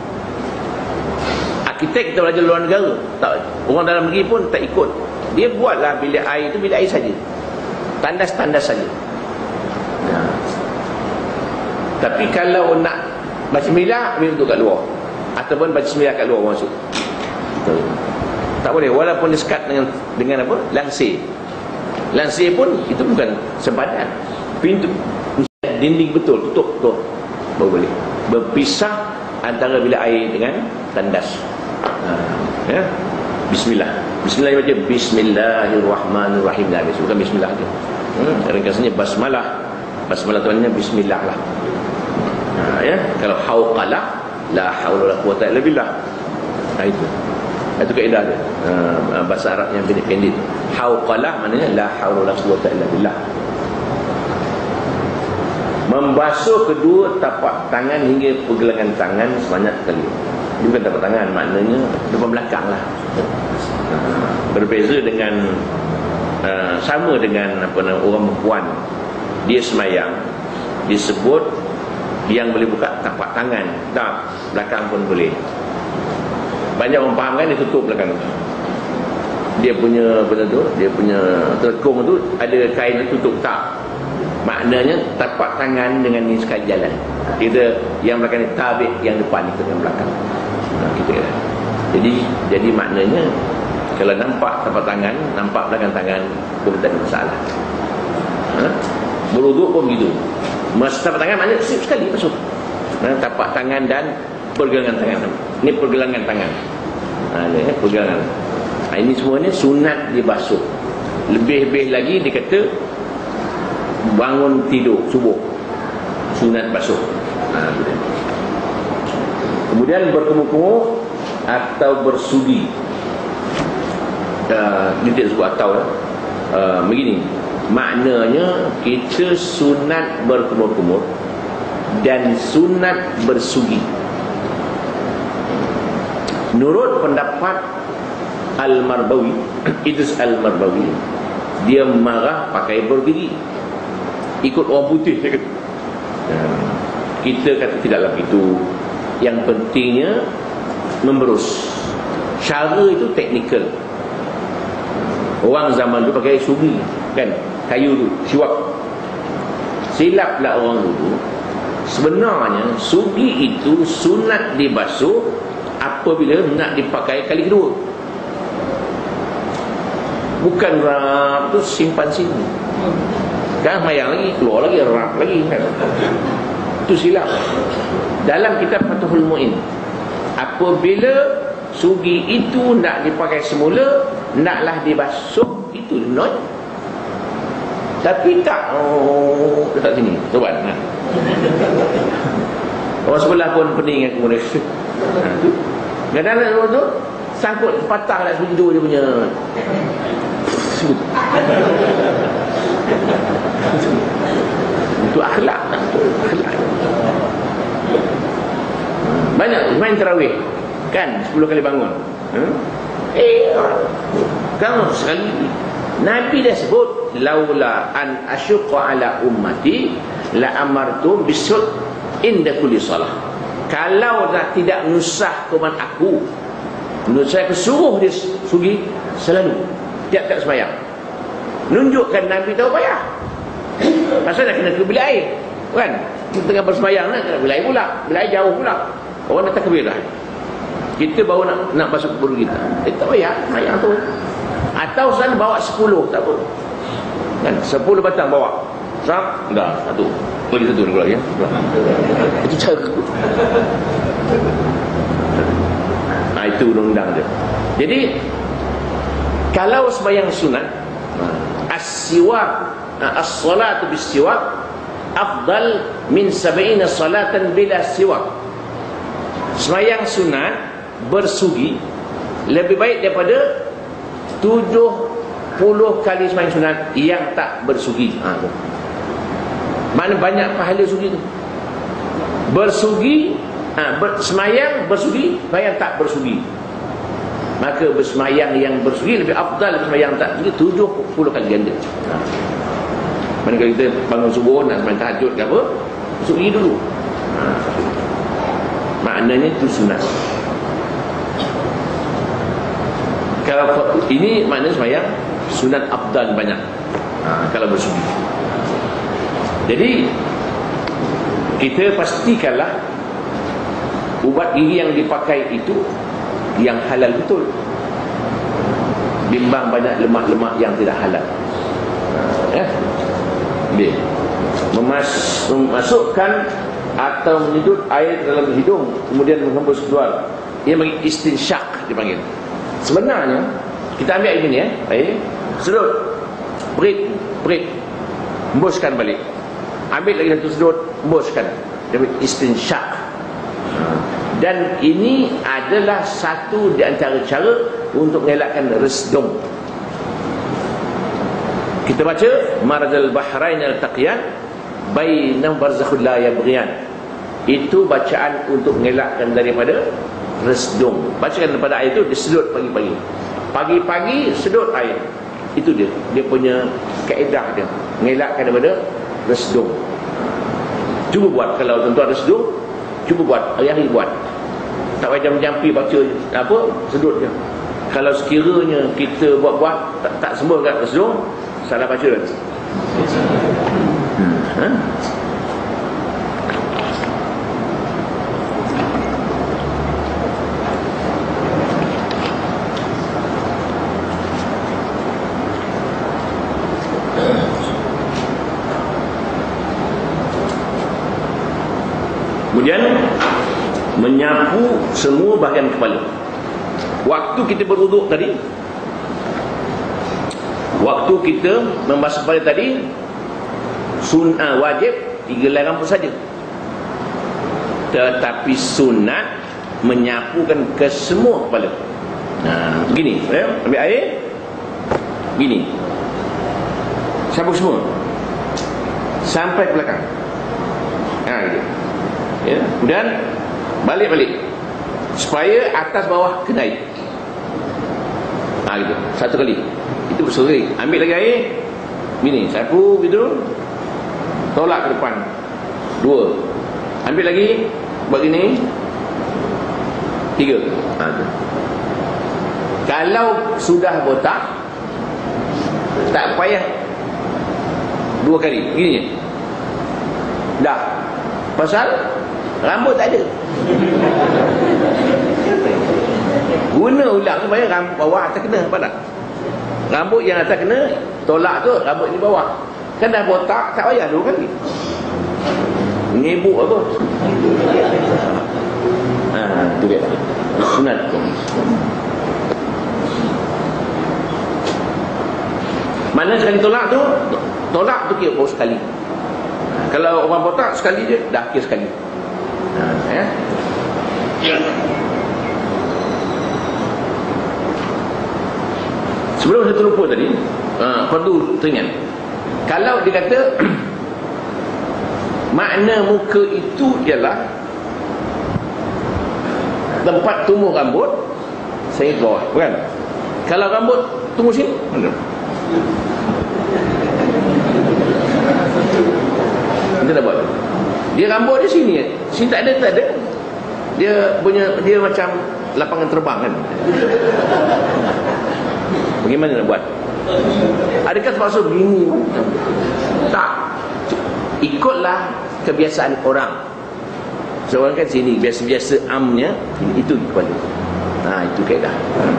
arkitek kita belajar luar negara, tak, orang dalam negeri pun tak ikut. Dia buatlah bilik air itu bilik air saja, tandas-tandas saja. Ya. Tapi kalau nak baca bismillah, ambil untuk kat luar, ataupun baca bismillah kat luar masuk. Betul. Tak boleh, walaupun dia sekat dengan dengan apa? Langsir. Langsir pun itu bukan sempadan. Pintu dinding betul, tutup betul, baru boleh. Berpisah antara bilik air dengan tandas. Ha, ya. Bismillah. Bismillah baca bismillahirrahmanirrahim. Dah habis, bukan bismillah tu. Hmm, ringkasannya basmalah. Basmalah tuannya bismillah lah. Ha, ya. Kalau hauqalah, la haula wala quwata illa billah. Ha, itu. Itu kaedah dia. Ha, bahasa Arab yang pendek-pendek. Hauqalah maknanya la haula wala quwata illa billah. Membasuh kedua tapak tangan hingga pergelangan tangan sebanyak kali. Dia bukan tapak tangan, maknanya depan belakang lah. Ha, berbeza dengan uh, sama dengan apa nama orang perempuan, dia semayang, disebut yang boleh buka tapak tangan, tak, belakang pun boleh. Banyak orang faham kan dia tutup belakang. dia punya benda tu, dia punya telekung tu ada kain tutup, tak. Maknanya tapak tangan dengan ni sekali jalan. Kita yang belakang ni tabik, yang depan ni dengan belakang. Nah, kita kata. Jadi jadi maknanya kalau nampak tapak tangan, nampak belakang tangan pun tak ada masalah. Ha? Berwuduk pun begitu. Masa tapak tangan maknanya sekali masuk. Ha? Tapak tangan dan pergelangan tangan. Ini pergelangan tangan. Ha, ini pergelangan. Ha, ini semuanya sunat dibasuh. Lebih-lebih lagi dia kata bangun tidur subuh sunat basuh. Ha, kemudian berkumur-kumur atau bersudi. Uh, dia tidak sebut atau uh, begini, maknanya kita sunat berkumur-kumur dan sunat bersudi. Menurut pendapat Al-Marbawi, Idris Al-Marbawi, dia marah pakai bergigi, ikut orang putih. Dia kata. Kita kata tidaklah begitu. Yang pentingnya memberus. Cara itu teknikal. Orang zaman dulu pakai sugi, kan, kayu tu, siwak. Silaplah orang dulu. Sebenarnya sugi itu sunat dibasuh apabila nak dipakai kali kedua. Bukan rap tu simpan sini. Kan mayang lagi, keluar lagi, rap lagi, kan. Itu silap. Dalam kitab Fathul Mu'in, apabila sugi itu nak dipakai semula, naklah dibasuh, itu not. Tapi tak, oh, dekat sini, coba. Nah. Orang sebelah pun pening aku boleh. Nah, tu. Kadang-kadang orang tu sangkut patah lah sugi tu dia punya. Itu akhlak, itu akhlak. Banyak main tarawih kan, sepuluh kali bangun. Hmm? Eh, kamu sekali Nabi dah sebut, laula an asyqa ala ummati la amartu bisud inda kulli salah. Kalau dah tidak nusah umat aku, menurut saya kesuruh dia sugi selalu tiap-tiap sembahyang. Nunjukkan Nabi tahu payah. Pasal nak kena ke bilik air, kan? Tengah bersembahyang nak kena bilik air pula, bilik air jauh pula. Orang dah takbir dah. Kita baru nak nak basuh kubur kita. Eh tak payah, sembahyang tu. Atau sana bawa sepuluh, tak apa. Kan, sepuluh batang bawa. Sap, dah satu. Pergi satu dulu lagi ya. Itu cara. Nah, itu undang-undang dia. Jadi kalau sembahyang sunat, as-siwak, as-salatu bis-siwak afdal min sab'ina salatan bila siwak. Sembahyang sunat bersugi lebih baik daripada tujuh puluh kali sembahyang sunat yang tak bersugi. Ha, tu. Mana banyak pahala sugi tu. Bersugi, ha, ber, sembahyang bersugi, sembahyang tak bersugi. Maka bersembahyang yang bersugi lebih afdal daripada sembahyang tak bersugi tujuh puluh kali ganda. Ha. Mana kalau kita bangun subuh nak sembahyang tahajud ke apa, sugi dulu. Ha. Maknanya itu sunat. Kalau ini maknanya sembahyang sunat afdal banyak. Ha, kalau bersugi. Jadi kita pastikanlah ubat gigi yang dipakai itu yang halal betul, bimbang banyak lemak-lemak yang tidak halal. Ya, B. Memas memasukkan atau menyedut air dalam hidung kemudian menghembus keluar. Ia bagi istinsyak dipanggil. Sebenarnya kita ambil air ini ya, air sedut, berit, berit, hembuskan balik. Ambil lagi satu sedut, hembuskan. Dia istinsyak. Dan ini adalah satu di antara cara untuk mengelakkan resdung. Kita baca marajal bahrain al-taqiyan bainam barzakhul la yabghiyan. Itu bacaan untuk mengelakkan daripada resdung. Bacakan daripada air itu disedut pagi-pagi. Pagi-pagi sedut air. Itu dia, dia punya kaedah dia, mengelakkan daripada resdung. Cuba buat kalau tuan-tuan resdung, cuba buat hari-hari buat. Tak payah jam-jam pergi baca apa, sedut je. Kalau sekiranya kita buat-buat tak, tak sembuh kat Zoom, salah baca dah. Hmm. Ha? Kemudian menyapu semua bahagian kepala. Waktu kita berwuduk tadi, waktu kita membasuh kepala tadi, sunnah wajib tiga helai rambut saja. Tetapi sunat menyapukan ke semua kepala. Nah, begini, ya, ambil air, gini, sapu semua sampai ke belakang. Nah, gitu. Ya, kemudian balik-balik supaya atas bawah kena air. Ha, gitu. Satu kali. Itu berseri. Ambil lagi air, gini, sapu gitu, tolak ke depan. Dua. Ambil lagi, buat gini. Tiga. Ha, gitu. Kalau sudah botak, tak payah dua kali. Gini je. Dah. Pasal rambut tak ada. Guna ulang supaya rambut bawah atas kena. Apa tak? Rambut yang atas kena, tolak tu rambut di bawah. Kan dah botak, tak payah dua kali. Ngebuk apa? Haa, tu dia. Sunat. Mana sekali tolak tu, tolak tu kira baru sekali. Kalau orang botak sekali je, dah kira sekali. Ha, ya. Sebelum saya terlupa tadi, ha, fardu teringat. Kalau dia kata makna muka itu ialah tempat tumbuh rambut, saya bawah, bukan? Kalau rambut tumbuh sini, mana? Kita dah buat. Dia rambut di sini, sini tak ada, tak ada. Dia punya, dia macam lapangan terbang kan. Bagaimana nak buat? Adakah terpaksa begini? Tak. Ikutlah kebiasaan orang. Seorang kan sini biasa-biasa amnya itu kepala. Nah, itu kaedah.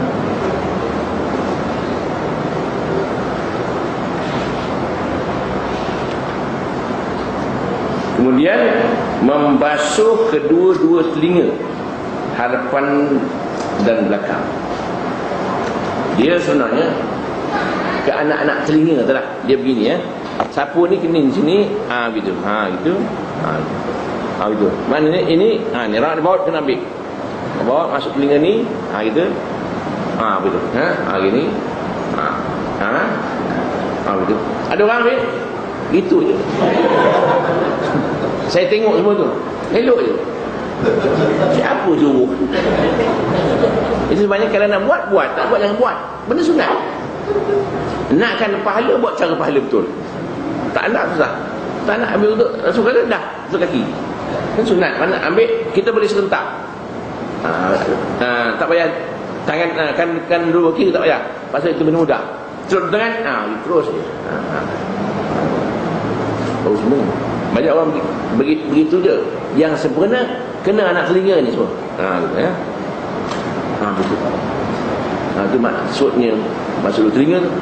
Kemudian membasuh kedua-dua telinga, hadapan dan belakang. Dia sebenarnya ke anak-anak telinga tu lah. Dia begini ya. Sapu ni kena di sini, ah ha, gitu. Ha gitu. Ha. Ha gitu. Mana ni ini? Ha ni rak di bawah kena ambil. Bawa masuk telinga ni, ha gitu. Ha betul. Ha, ha gini. Ha. Ha. Ha betul. Ada orang ambil? Gitu je. Saya tengok semua tu. Elok je. Siapa suruh? Itu sebenarnya kalau nak buat, buat. Tak buat, jangan buat. Benda sunat. Nakkan pahala, buat cara pahala betul. Tak nak susah. Tak nak ambil untuk langsung kata, dah. Langsung kaki. Kan sunat. Mana ambil, kita boleh serentak. Ha, ha, tak payah. Tangan, ha, kan, kan dua kiri tak payah. Pasal itu benda mudah. Terus tangan, ha, terus je. Ha, ha. Baru semua. Banyak orang begitu, begitu je. Yang sempurna kena anak telinga ni semua. Ha gitu ya. Ha betul. Ha tu maksudnya masuk telinga tu.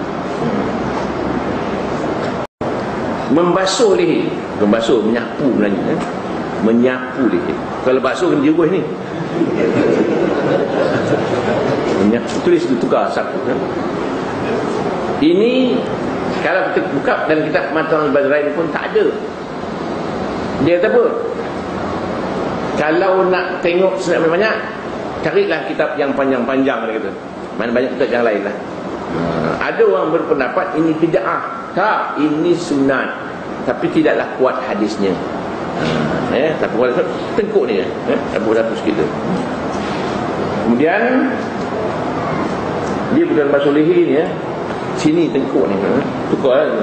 Membasuh leher. Membasuh, menyapu Melayu ya. Menyapu leher. Kalau basuh kena jeruh ni. Menyapu, tulis tu tukar sapu ya. Ini kalau kita buka dan kita Matang Al-Bazrain pun tak ada. Dia kata apa? Kalau nak tengok sunat banyak, carilah kitab yang panjang-panjang, dia kata. Mana banyak kitab yang lain lah. Ha, ada orang berpendapat ini bid'ah. Tak, ini sunat. Tapi tidaklah kuat hadisnya. Ha, eh, tak kuat tengkuk ni. Eh, satu-satu sikit tu. Kemudian dia bukan basuh leher ni ya. Sini tengkuk ni. Ha, tukar lah.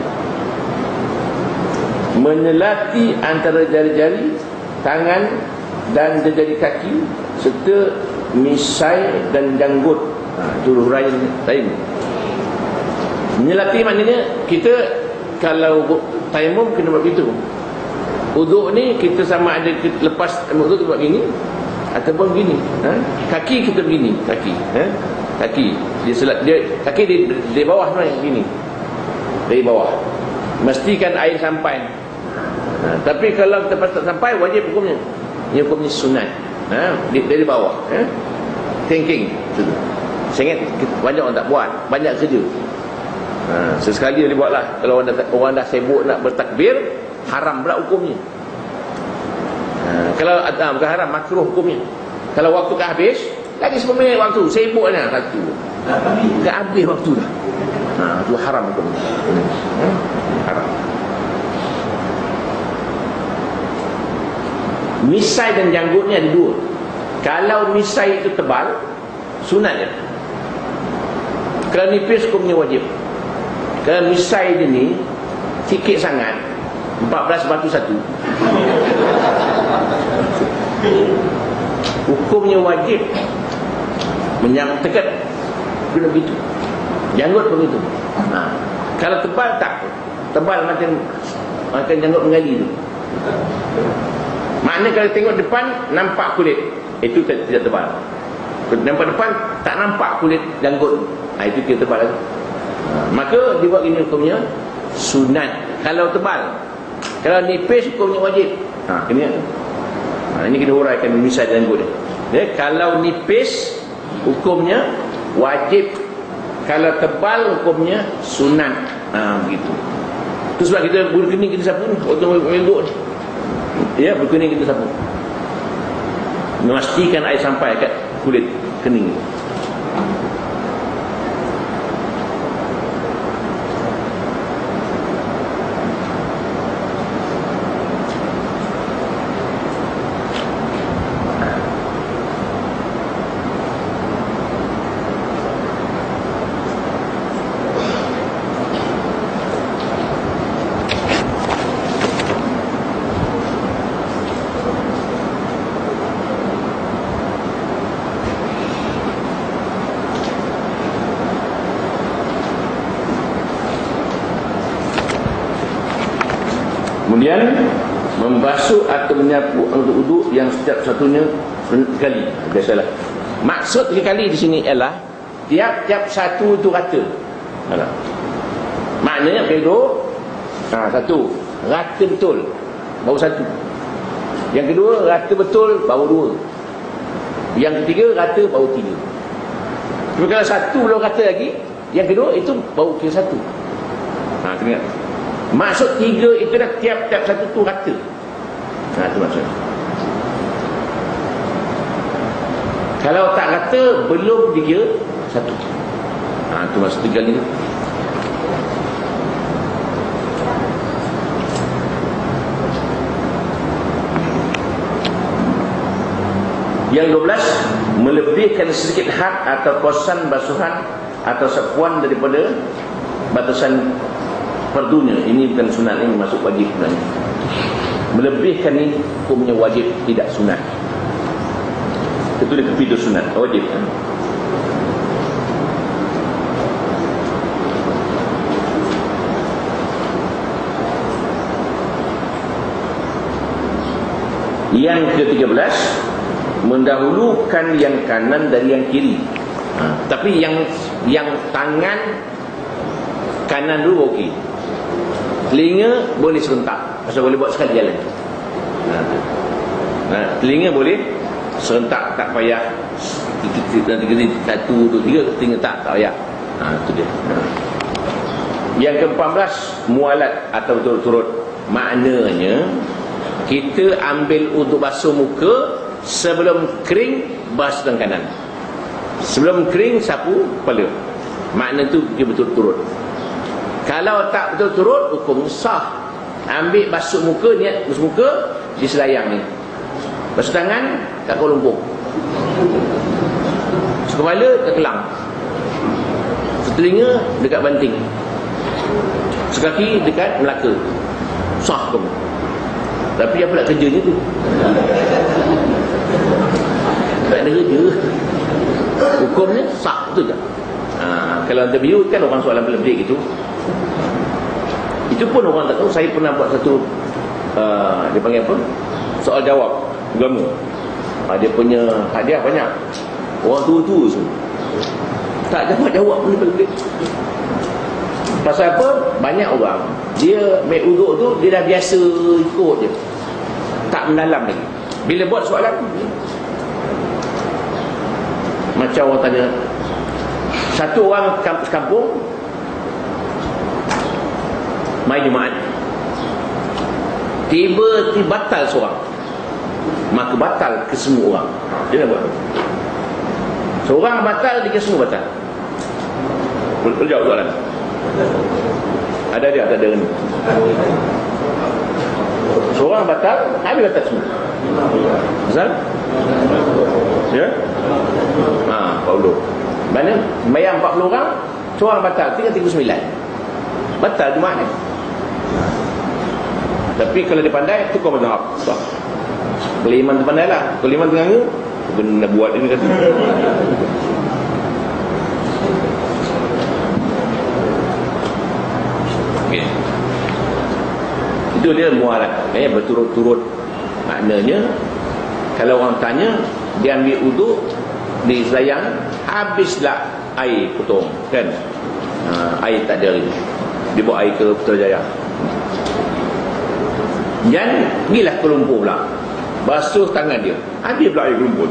Menyelati antara jari-jari tangan dan jari kaki serta misai dan janggut Ha, itu huraian lain. Menyelati maknanya kita kalau tayammum kena buat begitu. Wuduk ni kita sama ada kita lepas wuduk kita buat gini ataupun begini. Ha? Kaki kita begini, kaki. Ha? Kaki dia selat dia kaki di di bawah tu yang gini. Dari bawah. Mestikan air sampai. Ha, tapi kalau tempat tak sampai wajib hukumnya. Ini hukumnya sunat. Ha, dari bawah. Ha? Thinking. Saya ingat banyak orang tak buat, banyak kerja. Ha, sesekali dia buatlah. Kalau orang dah, orang dah sibuk nak bertakbir, haram pula hukumnya. Ha, kalau ah, bukan haram, makruh hukumnya. Kalau waktu dah habis, lagi sepuluh minit waktu, sibuk dah satu. Dah habis waktu dah. Ha, itu haram hukumnya. Ha, haram. Misai dan janggut ni ada dua. Kalau misai itu tebal, sunat je. Kalau nipis hukumnya wajib. Kalau misai dia ni sikit sangat, empat belas batu satu, hukumnya wajib. Menyam tekat kena begitu. Janggut pun begitu. Ha. Kalau tebal tak. Tebal macam macam janggut mengali tu. Maknanya kalau tengok depan nampak kulit, itu tidak tebal. Nampak depan tak nampak kulit janggut, ha, itu kira tebal lagi. Ha, maka dibuat ini hukumnya sunat kalau tebal. Kalau nipis hukumnya wajib. Ha, ini ha, ini kita huraikan misal janggut ni. Ya, kalau nipis hukumnya wajib. Kalau tebal hukumnya sunat. Ha, begitu. Itu sebab kita bulu kening kita sapu ni, waktu mengguk ni. Ya, bulu kening kita sapu. Memastikan air sampai kat kulit kening. Kemudian membasuh atau menyapu untuk wuduk yang setiap satunya sekali. Biasalah. Maksud sekali di sini ialah tiap-tiap satu itu rata. Alah. Maknanya kedua, ha, satu rata betul, baru satu. Yang kedua rata betul, baru dua. Yang ketiga rata, baru tiga. Tapi kalau satu belum rata lagi, yang kedua itu baru kira satu. Ha, kena ingat. Maksud tiga itu dah tiap-tiap satu tu rata. Nah, itu maksud. Kalau tak rata, belum tiga satu. Nah, itu maksud tiga ni. Yang dua belas, melebihkan sedikit had atau kosan basuhan atau sapuan daripada batasan fardunya. Ini bukan sunat, ini masuk wajib sebenarnya. Melebihkan ini hukumnya wajib, tidak sunat. Itu dia kepitu sunat, wajib kan? Yang ke tiga belas, mendahulukan yang kanan dari yang kiri. Ha, tapi yang yang tangan kanan dulu okey. Telinga boleh serentak, pasal boleh buat sekali jalan. Nah, telinga boleh serentak, tak payah nanti kena satu, dua, tiga, telinga tak, tak payah. Ha, itu dia. Yang ke empat belas, mualat atau turut-turut. Maknanya kita ambil untuk basuh muka, sebelum kering basuh tangan kanan, sebelum kering sapu kepala. Makna tu dia betul turut. Kalau tak betul turut, hukum sah. Ambil basuh muka, niat basuh muka di selayang ni, basuh tangan kat Kuala Lumpur, basuh kepala kat Kelang, basuh telinga dekat Banting, basuh kaki dekat Melaka. Sah kamu. Tapi apa nak kerjanya tu? Tak ada kerja. Hukumnya sah tu je. Ha, kalau interview kan orang soalan lebih gitu. Itu pun orang tak tahu. Saya pernah buat satu uh, dia panggil apa? Soal jawab agama. Ha, dia punya hadiah banyak. Orang tua-tua semua. Tak jawab-jawab pun lebih. Pasal apa? Banyak orang dia main uduk tu dia dah biasa ikut je. Tak mendalam lagi. Bila buat soalan macam orang tanya, satu orang kampus kampung mai Jumaat, tiba-tiba batal seorang, maka batal ke semua orang. Dia nak buat seorang batal, dia semua batal. Boleh jawab soalan? Ada dia tak ada ni? Seorang batal, habis batal semua. Betul? Ya? Ha, empat puluh. Mana? Bayar empat puluh orang, seorang batal, tinggal tiga puluh sembilan. Batal Jumaat ni. Tapi kalau dia pandai, tukar mazhab. Kalau iman tu pandai lah. Kalau iman tu nganga, benda buat ini kata. Okay. Itu dia muarat. Eh, berturut-turut. Maknanya, kalau orang tanya, dia ambil uduk, dia sayang, habislah air potong. Kan? Ha, air tak ada lagi. Dia bawa air ke Putrajaya. Dan pergilah ke lumpur pula, basuh tangan dia, habis pula air ke lumpur.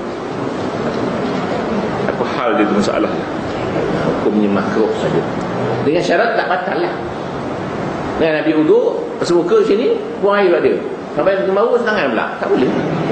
Apa hal dia tu masalah? Hukumnya makruh saja. Dengan syarat tak batal lah. Dengan Nabi uduk, semuka sini, buang air pula dia. Sampai baru tangan pula, tak boleh.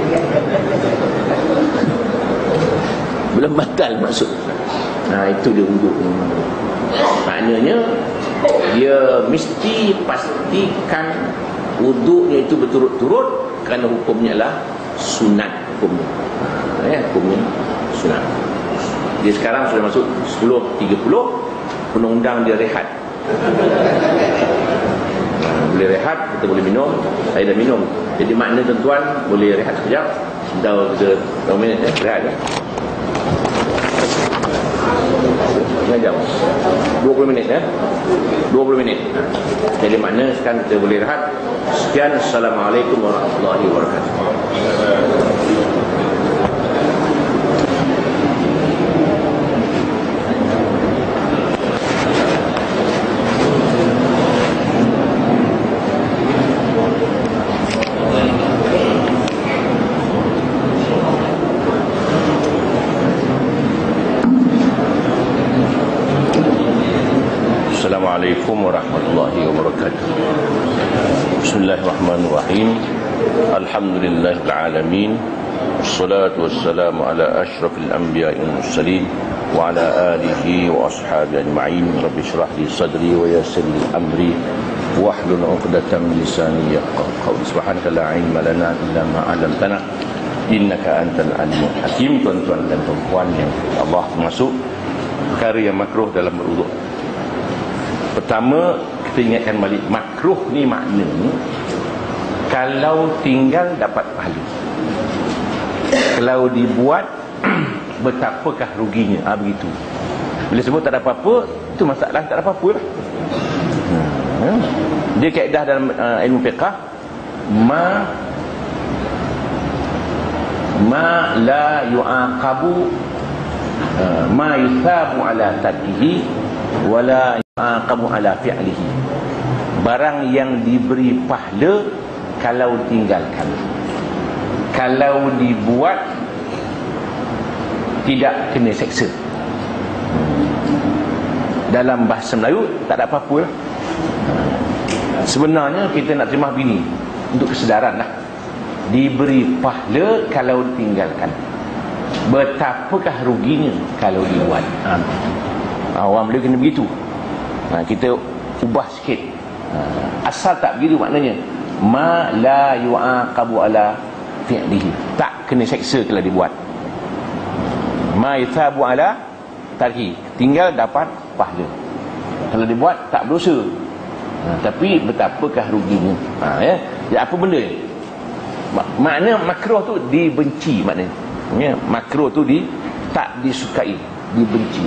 Belum batal maksud. Nah, itu dia uduk. Maknanya dia mesti pastikan wuduknya itu berturut-turut, kerana hukumnya adalah sunat hukumnya. Ya, hukumnya sunat. Dia sekarang sudah masuk sepuluh tiga puluh, undang-undang dia rehat. Boleh rehat, kita boleh minum, saya dah minum. Jadi makna tuan-tuan boleh rehat sekejap. Dah kita berapa minit eh? Rehat ya. Jam dua puluh minit ya. dua puluh minit. Ha. Jadi makna sekarang kita boleh rehat. Sekian, assalamualaikum warahmatullahi wabarakatuh.
Assalamualaikum warahmatullahi wabarakatuh. Bismillahirrahmanirrahim. Alhamdulillahil alamin. Wassalatu wassalamu ala asyrafil anbiya'i wal mursalin wa ala alihi wa ashabihi ajma'in. Rabbi shrah li sadri wa yassir li amri wahlul 'uqdatam min lisani yafqahu qawli. Subhanaka la ilma lana illa ma 'allamtana innaka antal alimul hakim. Tuan-tuan dan puan yang Allah masuk perkara yang makruh dalam berwuduk. Pertama, kita ingatkan balik, makruh ni maknanya kalau tinggal dapat pahala, kalau dibuat betapakah ruginya. Ha, begitu. Bila sebut tak ada apa-apa, itu masalah tak ada apa-apa lah. Hmm. Dia kaedah dalam uh, ilmu fiqah, ma ma la yu'aqabu uh, ma yuthabu ala tarkihi wala yu'aqabu ala fi'lihi. Barang yang diberi pahala kalau tinggalkan, kalau dibuat tidak kena seksa. Dalam bahasa Melayu tak ada apa-apa lah. Sebenarnya kita nak terima begini untuk kesedaran lah. Diberi pahala kalau ditinggalkan, betapakah ruginya kalau dibuat. ha. Orang boleh kena begitu. ha, Kita ubah sikit. ha, Asal tak begitu maknanya, ma la yu'aqabu ala fi'lihi, tak kena seksa kalau dibuat. Ma yuthabu ala tarhi, tinggal dapat pahala. Kalau dibuat tak berdosa. ha, Tapi betapakah ruginya. ha, ya? Jadi apa benda ni? Makna makruh tu dibenci maknanya. ya? Makruh tu di, tak disukai. dibenci.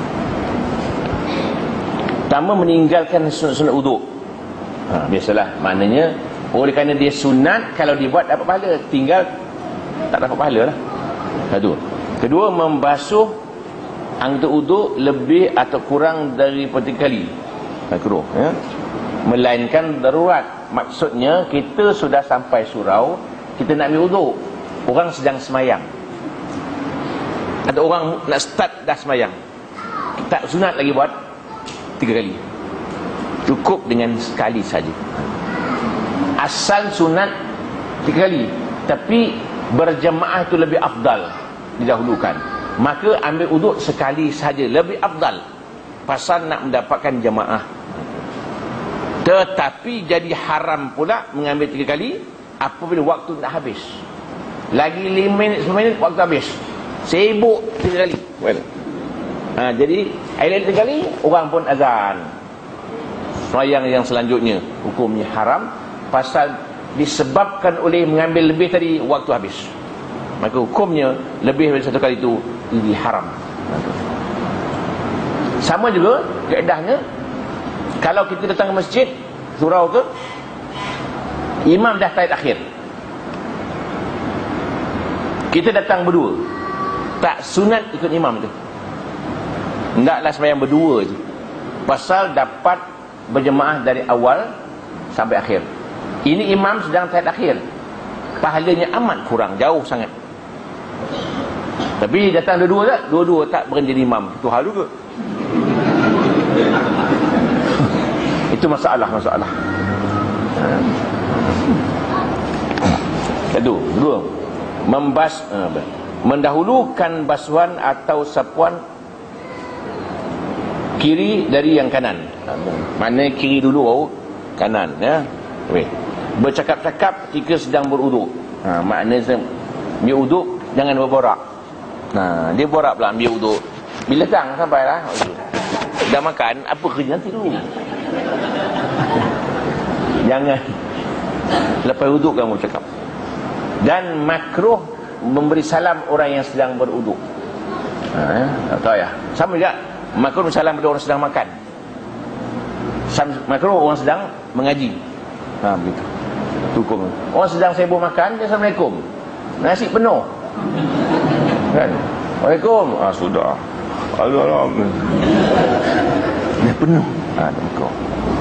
Pertama, meninggalkan sunat-sunat wuduk. Ha, biasalah, maknanya oleh kerana dia sunat, kalau dibuat dapat pahala, tinggal tak dapat pahala lah. Satu. Kedua, membasuh anggota wuduk lebih atau kurang daripada tiga kali. Makruh, ya. Melainkan darurat. Maksudnya kita sudah sampai surau, kita nak ambil wuduk, orang sedang semayang, atau orang nak start dah semayang, tak sunat lagi buat tiga kali, cukup dengan sekali saja. Asal sunat tiga kali, tapi berjemaah itu lebih afdal, didahulukan. Maka ambil wuduk sekali saja, lebih afdal, pasal nak mendapatkan jemaah. Tetapi jadi haram pula mengambil tiga kali apabila waktu nak habis. Lagi lima minit, sepuluh minit, waktu habis, sibuk tiga kali. Well. Ha, jadi air tiga kali, orang pun azan. Sembahyang yang selanjutnya hukumnya haram, pasal disebabkan oleh mengambil lebih tadi, waktu habis. Maka hukumnya lebih dari satu kali itu ini haram. Sama juga kaedahnya, kalau kita datang ke masjid, surau ke, imam dah tahiyat akhir, kita datang berdua, tak sunat ikut imam tu. Hendaklah sembahyang berdua je, pasal dapat berjemaah dari awal sampai akhir. Ini imam sedang tahiyat akhir, pahalanya amat kurang, jauh sangat. Tapi datang dua-dua tak? Dua-dua tak berhenti jadi imam, itu hal juga. Itu masalah-masalah. Kedua, dua, membas, mendahulukan basuhan atau sapuan kiri dari yang kanan. Maknanya kiri dulu baru kanan, ya. Okey. Bercakap-cakap ketika sedang berwuduk. Ha, maknanya dia wuduk jangan berborak. Nah, dia borak pula ambil wuduk. Bila datang sampailah, dah makan, apa kerja nanti dulu. Jangan lepas wuduk kamu cakap. Dan makruh memberi salam orang yang sedang berwuduk. Ha, ya? Tak tahu ya. Sama juga makruh salam pada orang sedang makan. Makruh orang sedang mengaji. Ha, begitu. Hukum. Orang sedang sibuk makan, dia assalamualaikum. Nasi penuh. Kan? Waalaikum. Ah, sudah. Allah. Dia penuh. Ha, makruh.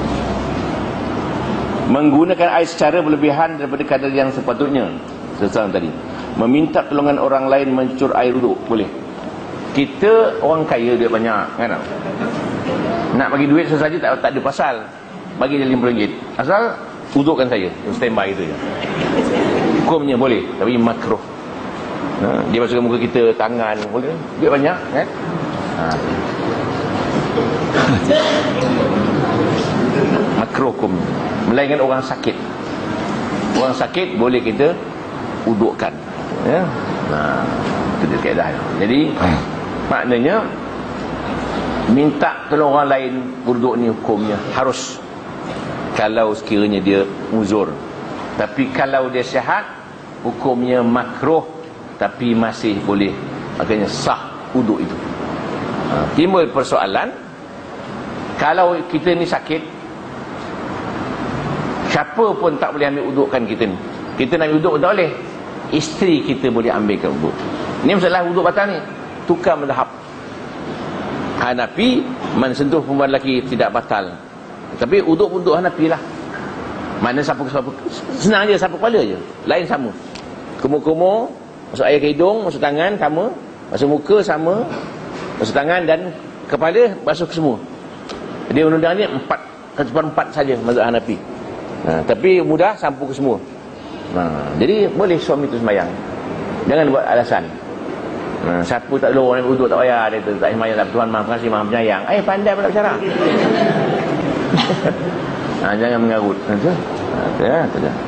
Menggunakan air secara berlebihan daripada kadar yang sepatutnya. Sesalan tadi. Meminta pertolongan orang lain mencur air wuduk, boleh. Kita orang kaya, duit banyak, kan? Nak bagi duit sesaja tak, tak ada pasal. Bagi dia lima ringgit. Asal wudukkan saya, standby itu je. Hukumnya boleh, tapi makruh. Ha, dia masukkan muka kita, tangan, boleh. Duit banyak, kan? Ha. Makruh hukum. Melainkan orang sakit. Orang sakit boleh kita wudukkan, ya. Nah, itu dia kaedah. Jadi maknanya minta tolong orang lain wuduk ni hukumnya harus, kalau sekiranya dia uzur. Tapi kalau dia sihat, hukumnya makruh, tapi masih boleh, maknanya sah wuduk itu. Ha, timbul persoalan, kalau kita ni sakit, siapa pun tak boleh ambil wudukkan kita ni. Kita nak ambil wuduk tak boleh, isteri kita boleh ambilkan wuduk. Ini masalah wuduk batal ni. Tukar mazhab Hanafi, mensentuh perempuan lelaki tidak batal, tapi wuduk untuk Hanafi lah. Mana sapu-sapu, senang je, sapu kepala je, lain sama. Kumur-kumur, masuk air ke hidung, masuk tangan sama, masuk muka sama, masuk tangan dan kepala basuh semua. Dia undang-undang ni empat, seperempat saja mazhab Hanafi. Ha, tapi mudah sampu ke semua. Ha, jadi boleh suami tu sembahyang. Jangan buat alasan. Ha, siapa tak dulu orang wuduk tak payah, dia tu tak sembahyang, tak, Tuhan Maha Pengasih Maha Penyayang. Eh, pandai pula bicara. Ha, jangan mengarut. Ha, tu. Ha, tu ya, tu ya.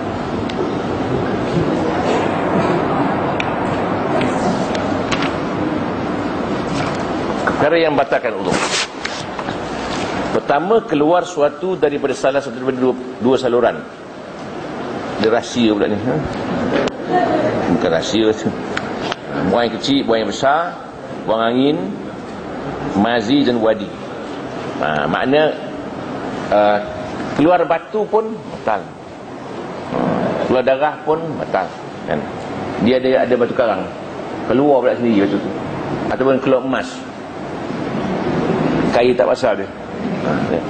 Perkara yang batalkan wuduk. Pertama, keluar suatu daripada salah satu daripada dua, dua saluran. Dia rahsia pula ni, ha? Bukan rahsia tu. Buang yang kecil, buang yang besar, buang angin,
mazi dan wadi. Ha, makna uh, keluar batu pun batal, uh, keluar darah pun batal kan? Dia ada ada batu karang keluar pula sendiri batu tu, ataupun keluar emas, kayu tak pasal dia. Ha, ya.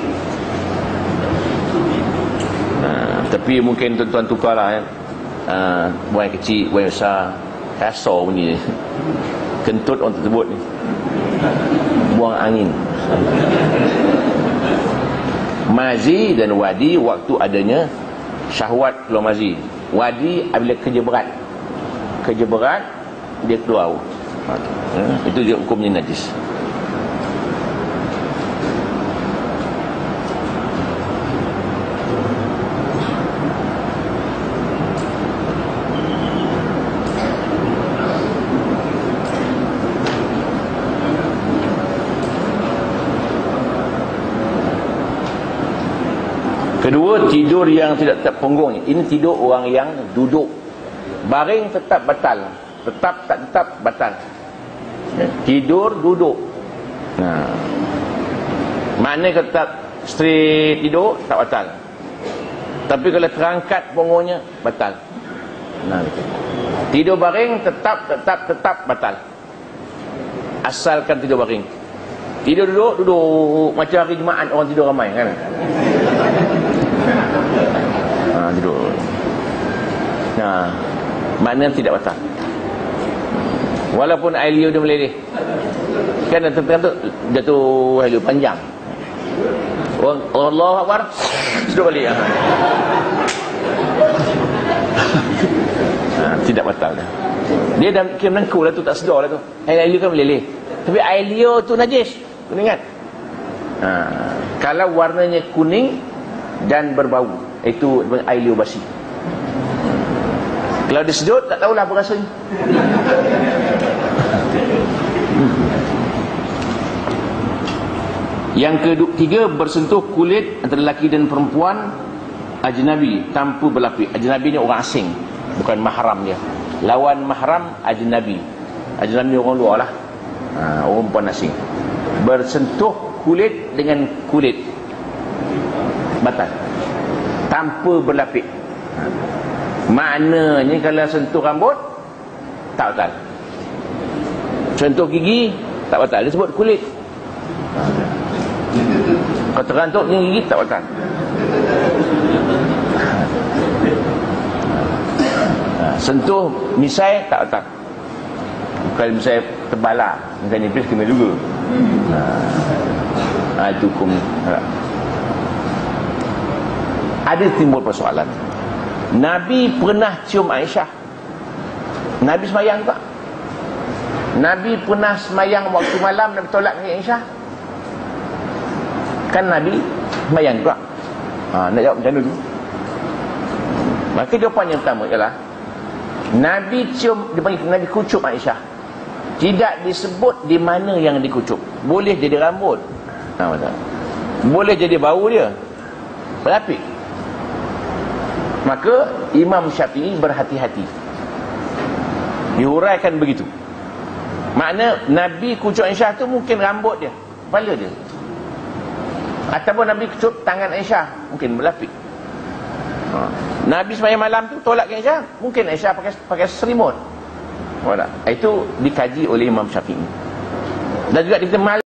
Ha, tapi mungkin tuan-tuan tukar lah kan. Ha, buang yang kecil, buang yang besar, kasar bunyi kentut orang tersebut ni, buang angin. Mazi dan wadi waktu adanya syahwat keluar mazi. Wadi apabila kerja berat, kerja berat dia keluar. Ha, itu dia hukumnya najis. Kedua, tidur yang tidak tetap punggung. Ini tidur orang yang duduk. Baring tetap batal, tetap tak tetap batal. Tidur duduk. Nah, maknanya tetap straight tidur tak batal. Tapi kalau terangkat punggungnya batal. Nah, betul. Tidur baring tetap tetap tetap batal. Asalkan tidur baring. Tidur duduk duduk macam hari Jumaat orang tidur ramai kan. Ha, tidur. Nah, maknanya tidak batal. Walaupun air liur dia meleleh. Kan tentang tu jatuh air liur panjang. Orang Allahu Akbar, sudah balik. Ha, tidak batal dah. Dia dah kira menengku lah tu, tak sedar lah tu. Air liur kan meleleh. Tapi air liur tu najis. Kau ingat? Ha, kalau warnanya kuning dan berbau, itu air liur basi. Kalau dia sedut, tak tahulah apa rasanya. Yang ketiga, bersentuh kulit antara lelaki dan perempuan ajnabi tanpa berlapis. Ajnabi ni orang asing, bukan mahram dia. Lawan mahram ajnabi. Ajnabi orang luar lah, ha, orang perempuan asing. Bersentuh kulit dengan kulit batal tanpa berlapis. Ha. Maknanya kalau sentuh rambut tak batal, sentuh gigi tak batal, dia sebut kulit. Ha. Kalau terantuk dengan gigi tak batal. Ha. Sentuh misai tak batal. Kalau misai tebal lah, misai nipis kena juga. Ha. Ha, itu hukum. Ha. Ada timbul persoalan. Nabi pernah cium Aisyah. Nabi semayang tak? Nabi pernah semayang waktu malam Nabi tolak dengan Aisyah? Kan Nabi semayang juga. Ha, nak jawab macam mana tu? Maka jawapan yang pertama ialah Nabi cium, dia panggil Nabi kucup Aisyah. Tidak disebut di mana yang dikucup. Boleh jadi rambut, ha, boleh jadi bau dia, berlapis. Maka Imam Syafi'i berhati-hati, dihuraikan begitu. Makna Nabi kucup Aisyah tu mungkin rambut dia, kepala dia, ataupun Nabi kucup tangan Aisyah, mungkin berlapis. Ha. Nabi sembahyang malam tu tolak ke Aisyah, mungkin Aisyah pakai pakai selimut. Itu dikaji oleh Imam Syafi'i. Dan juga kita malam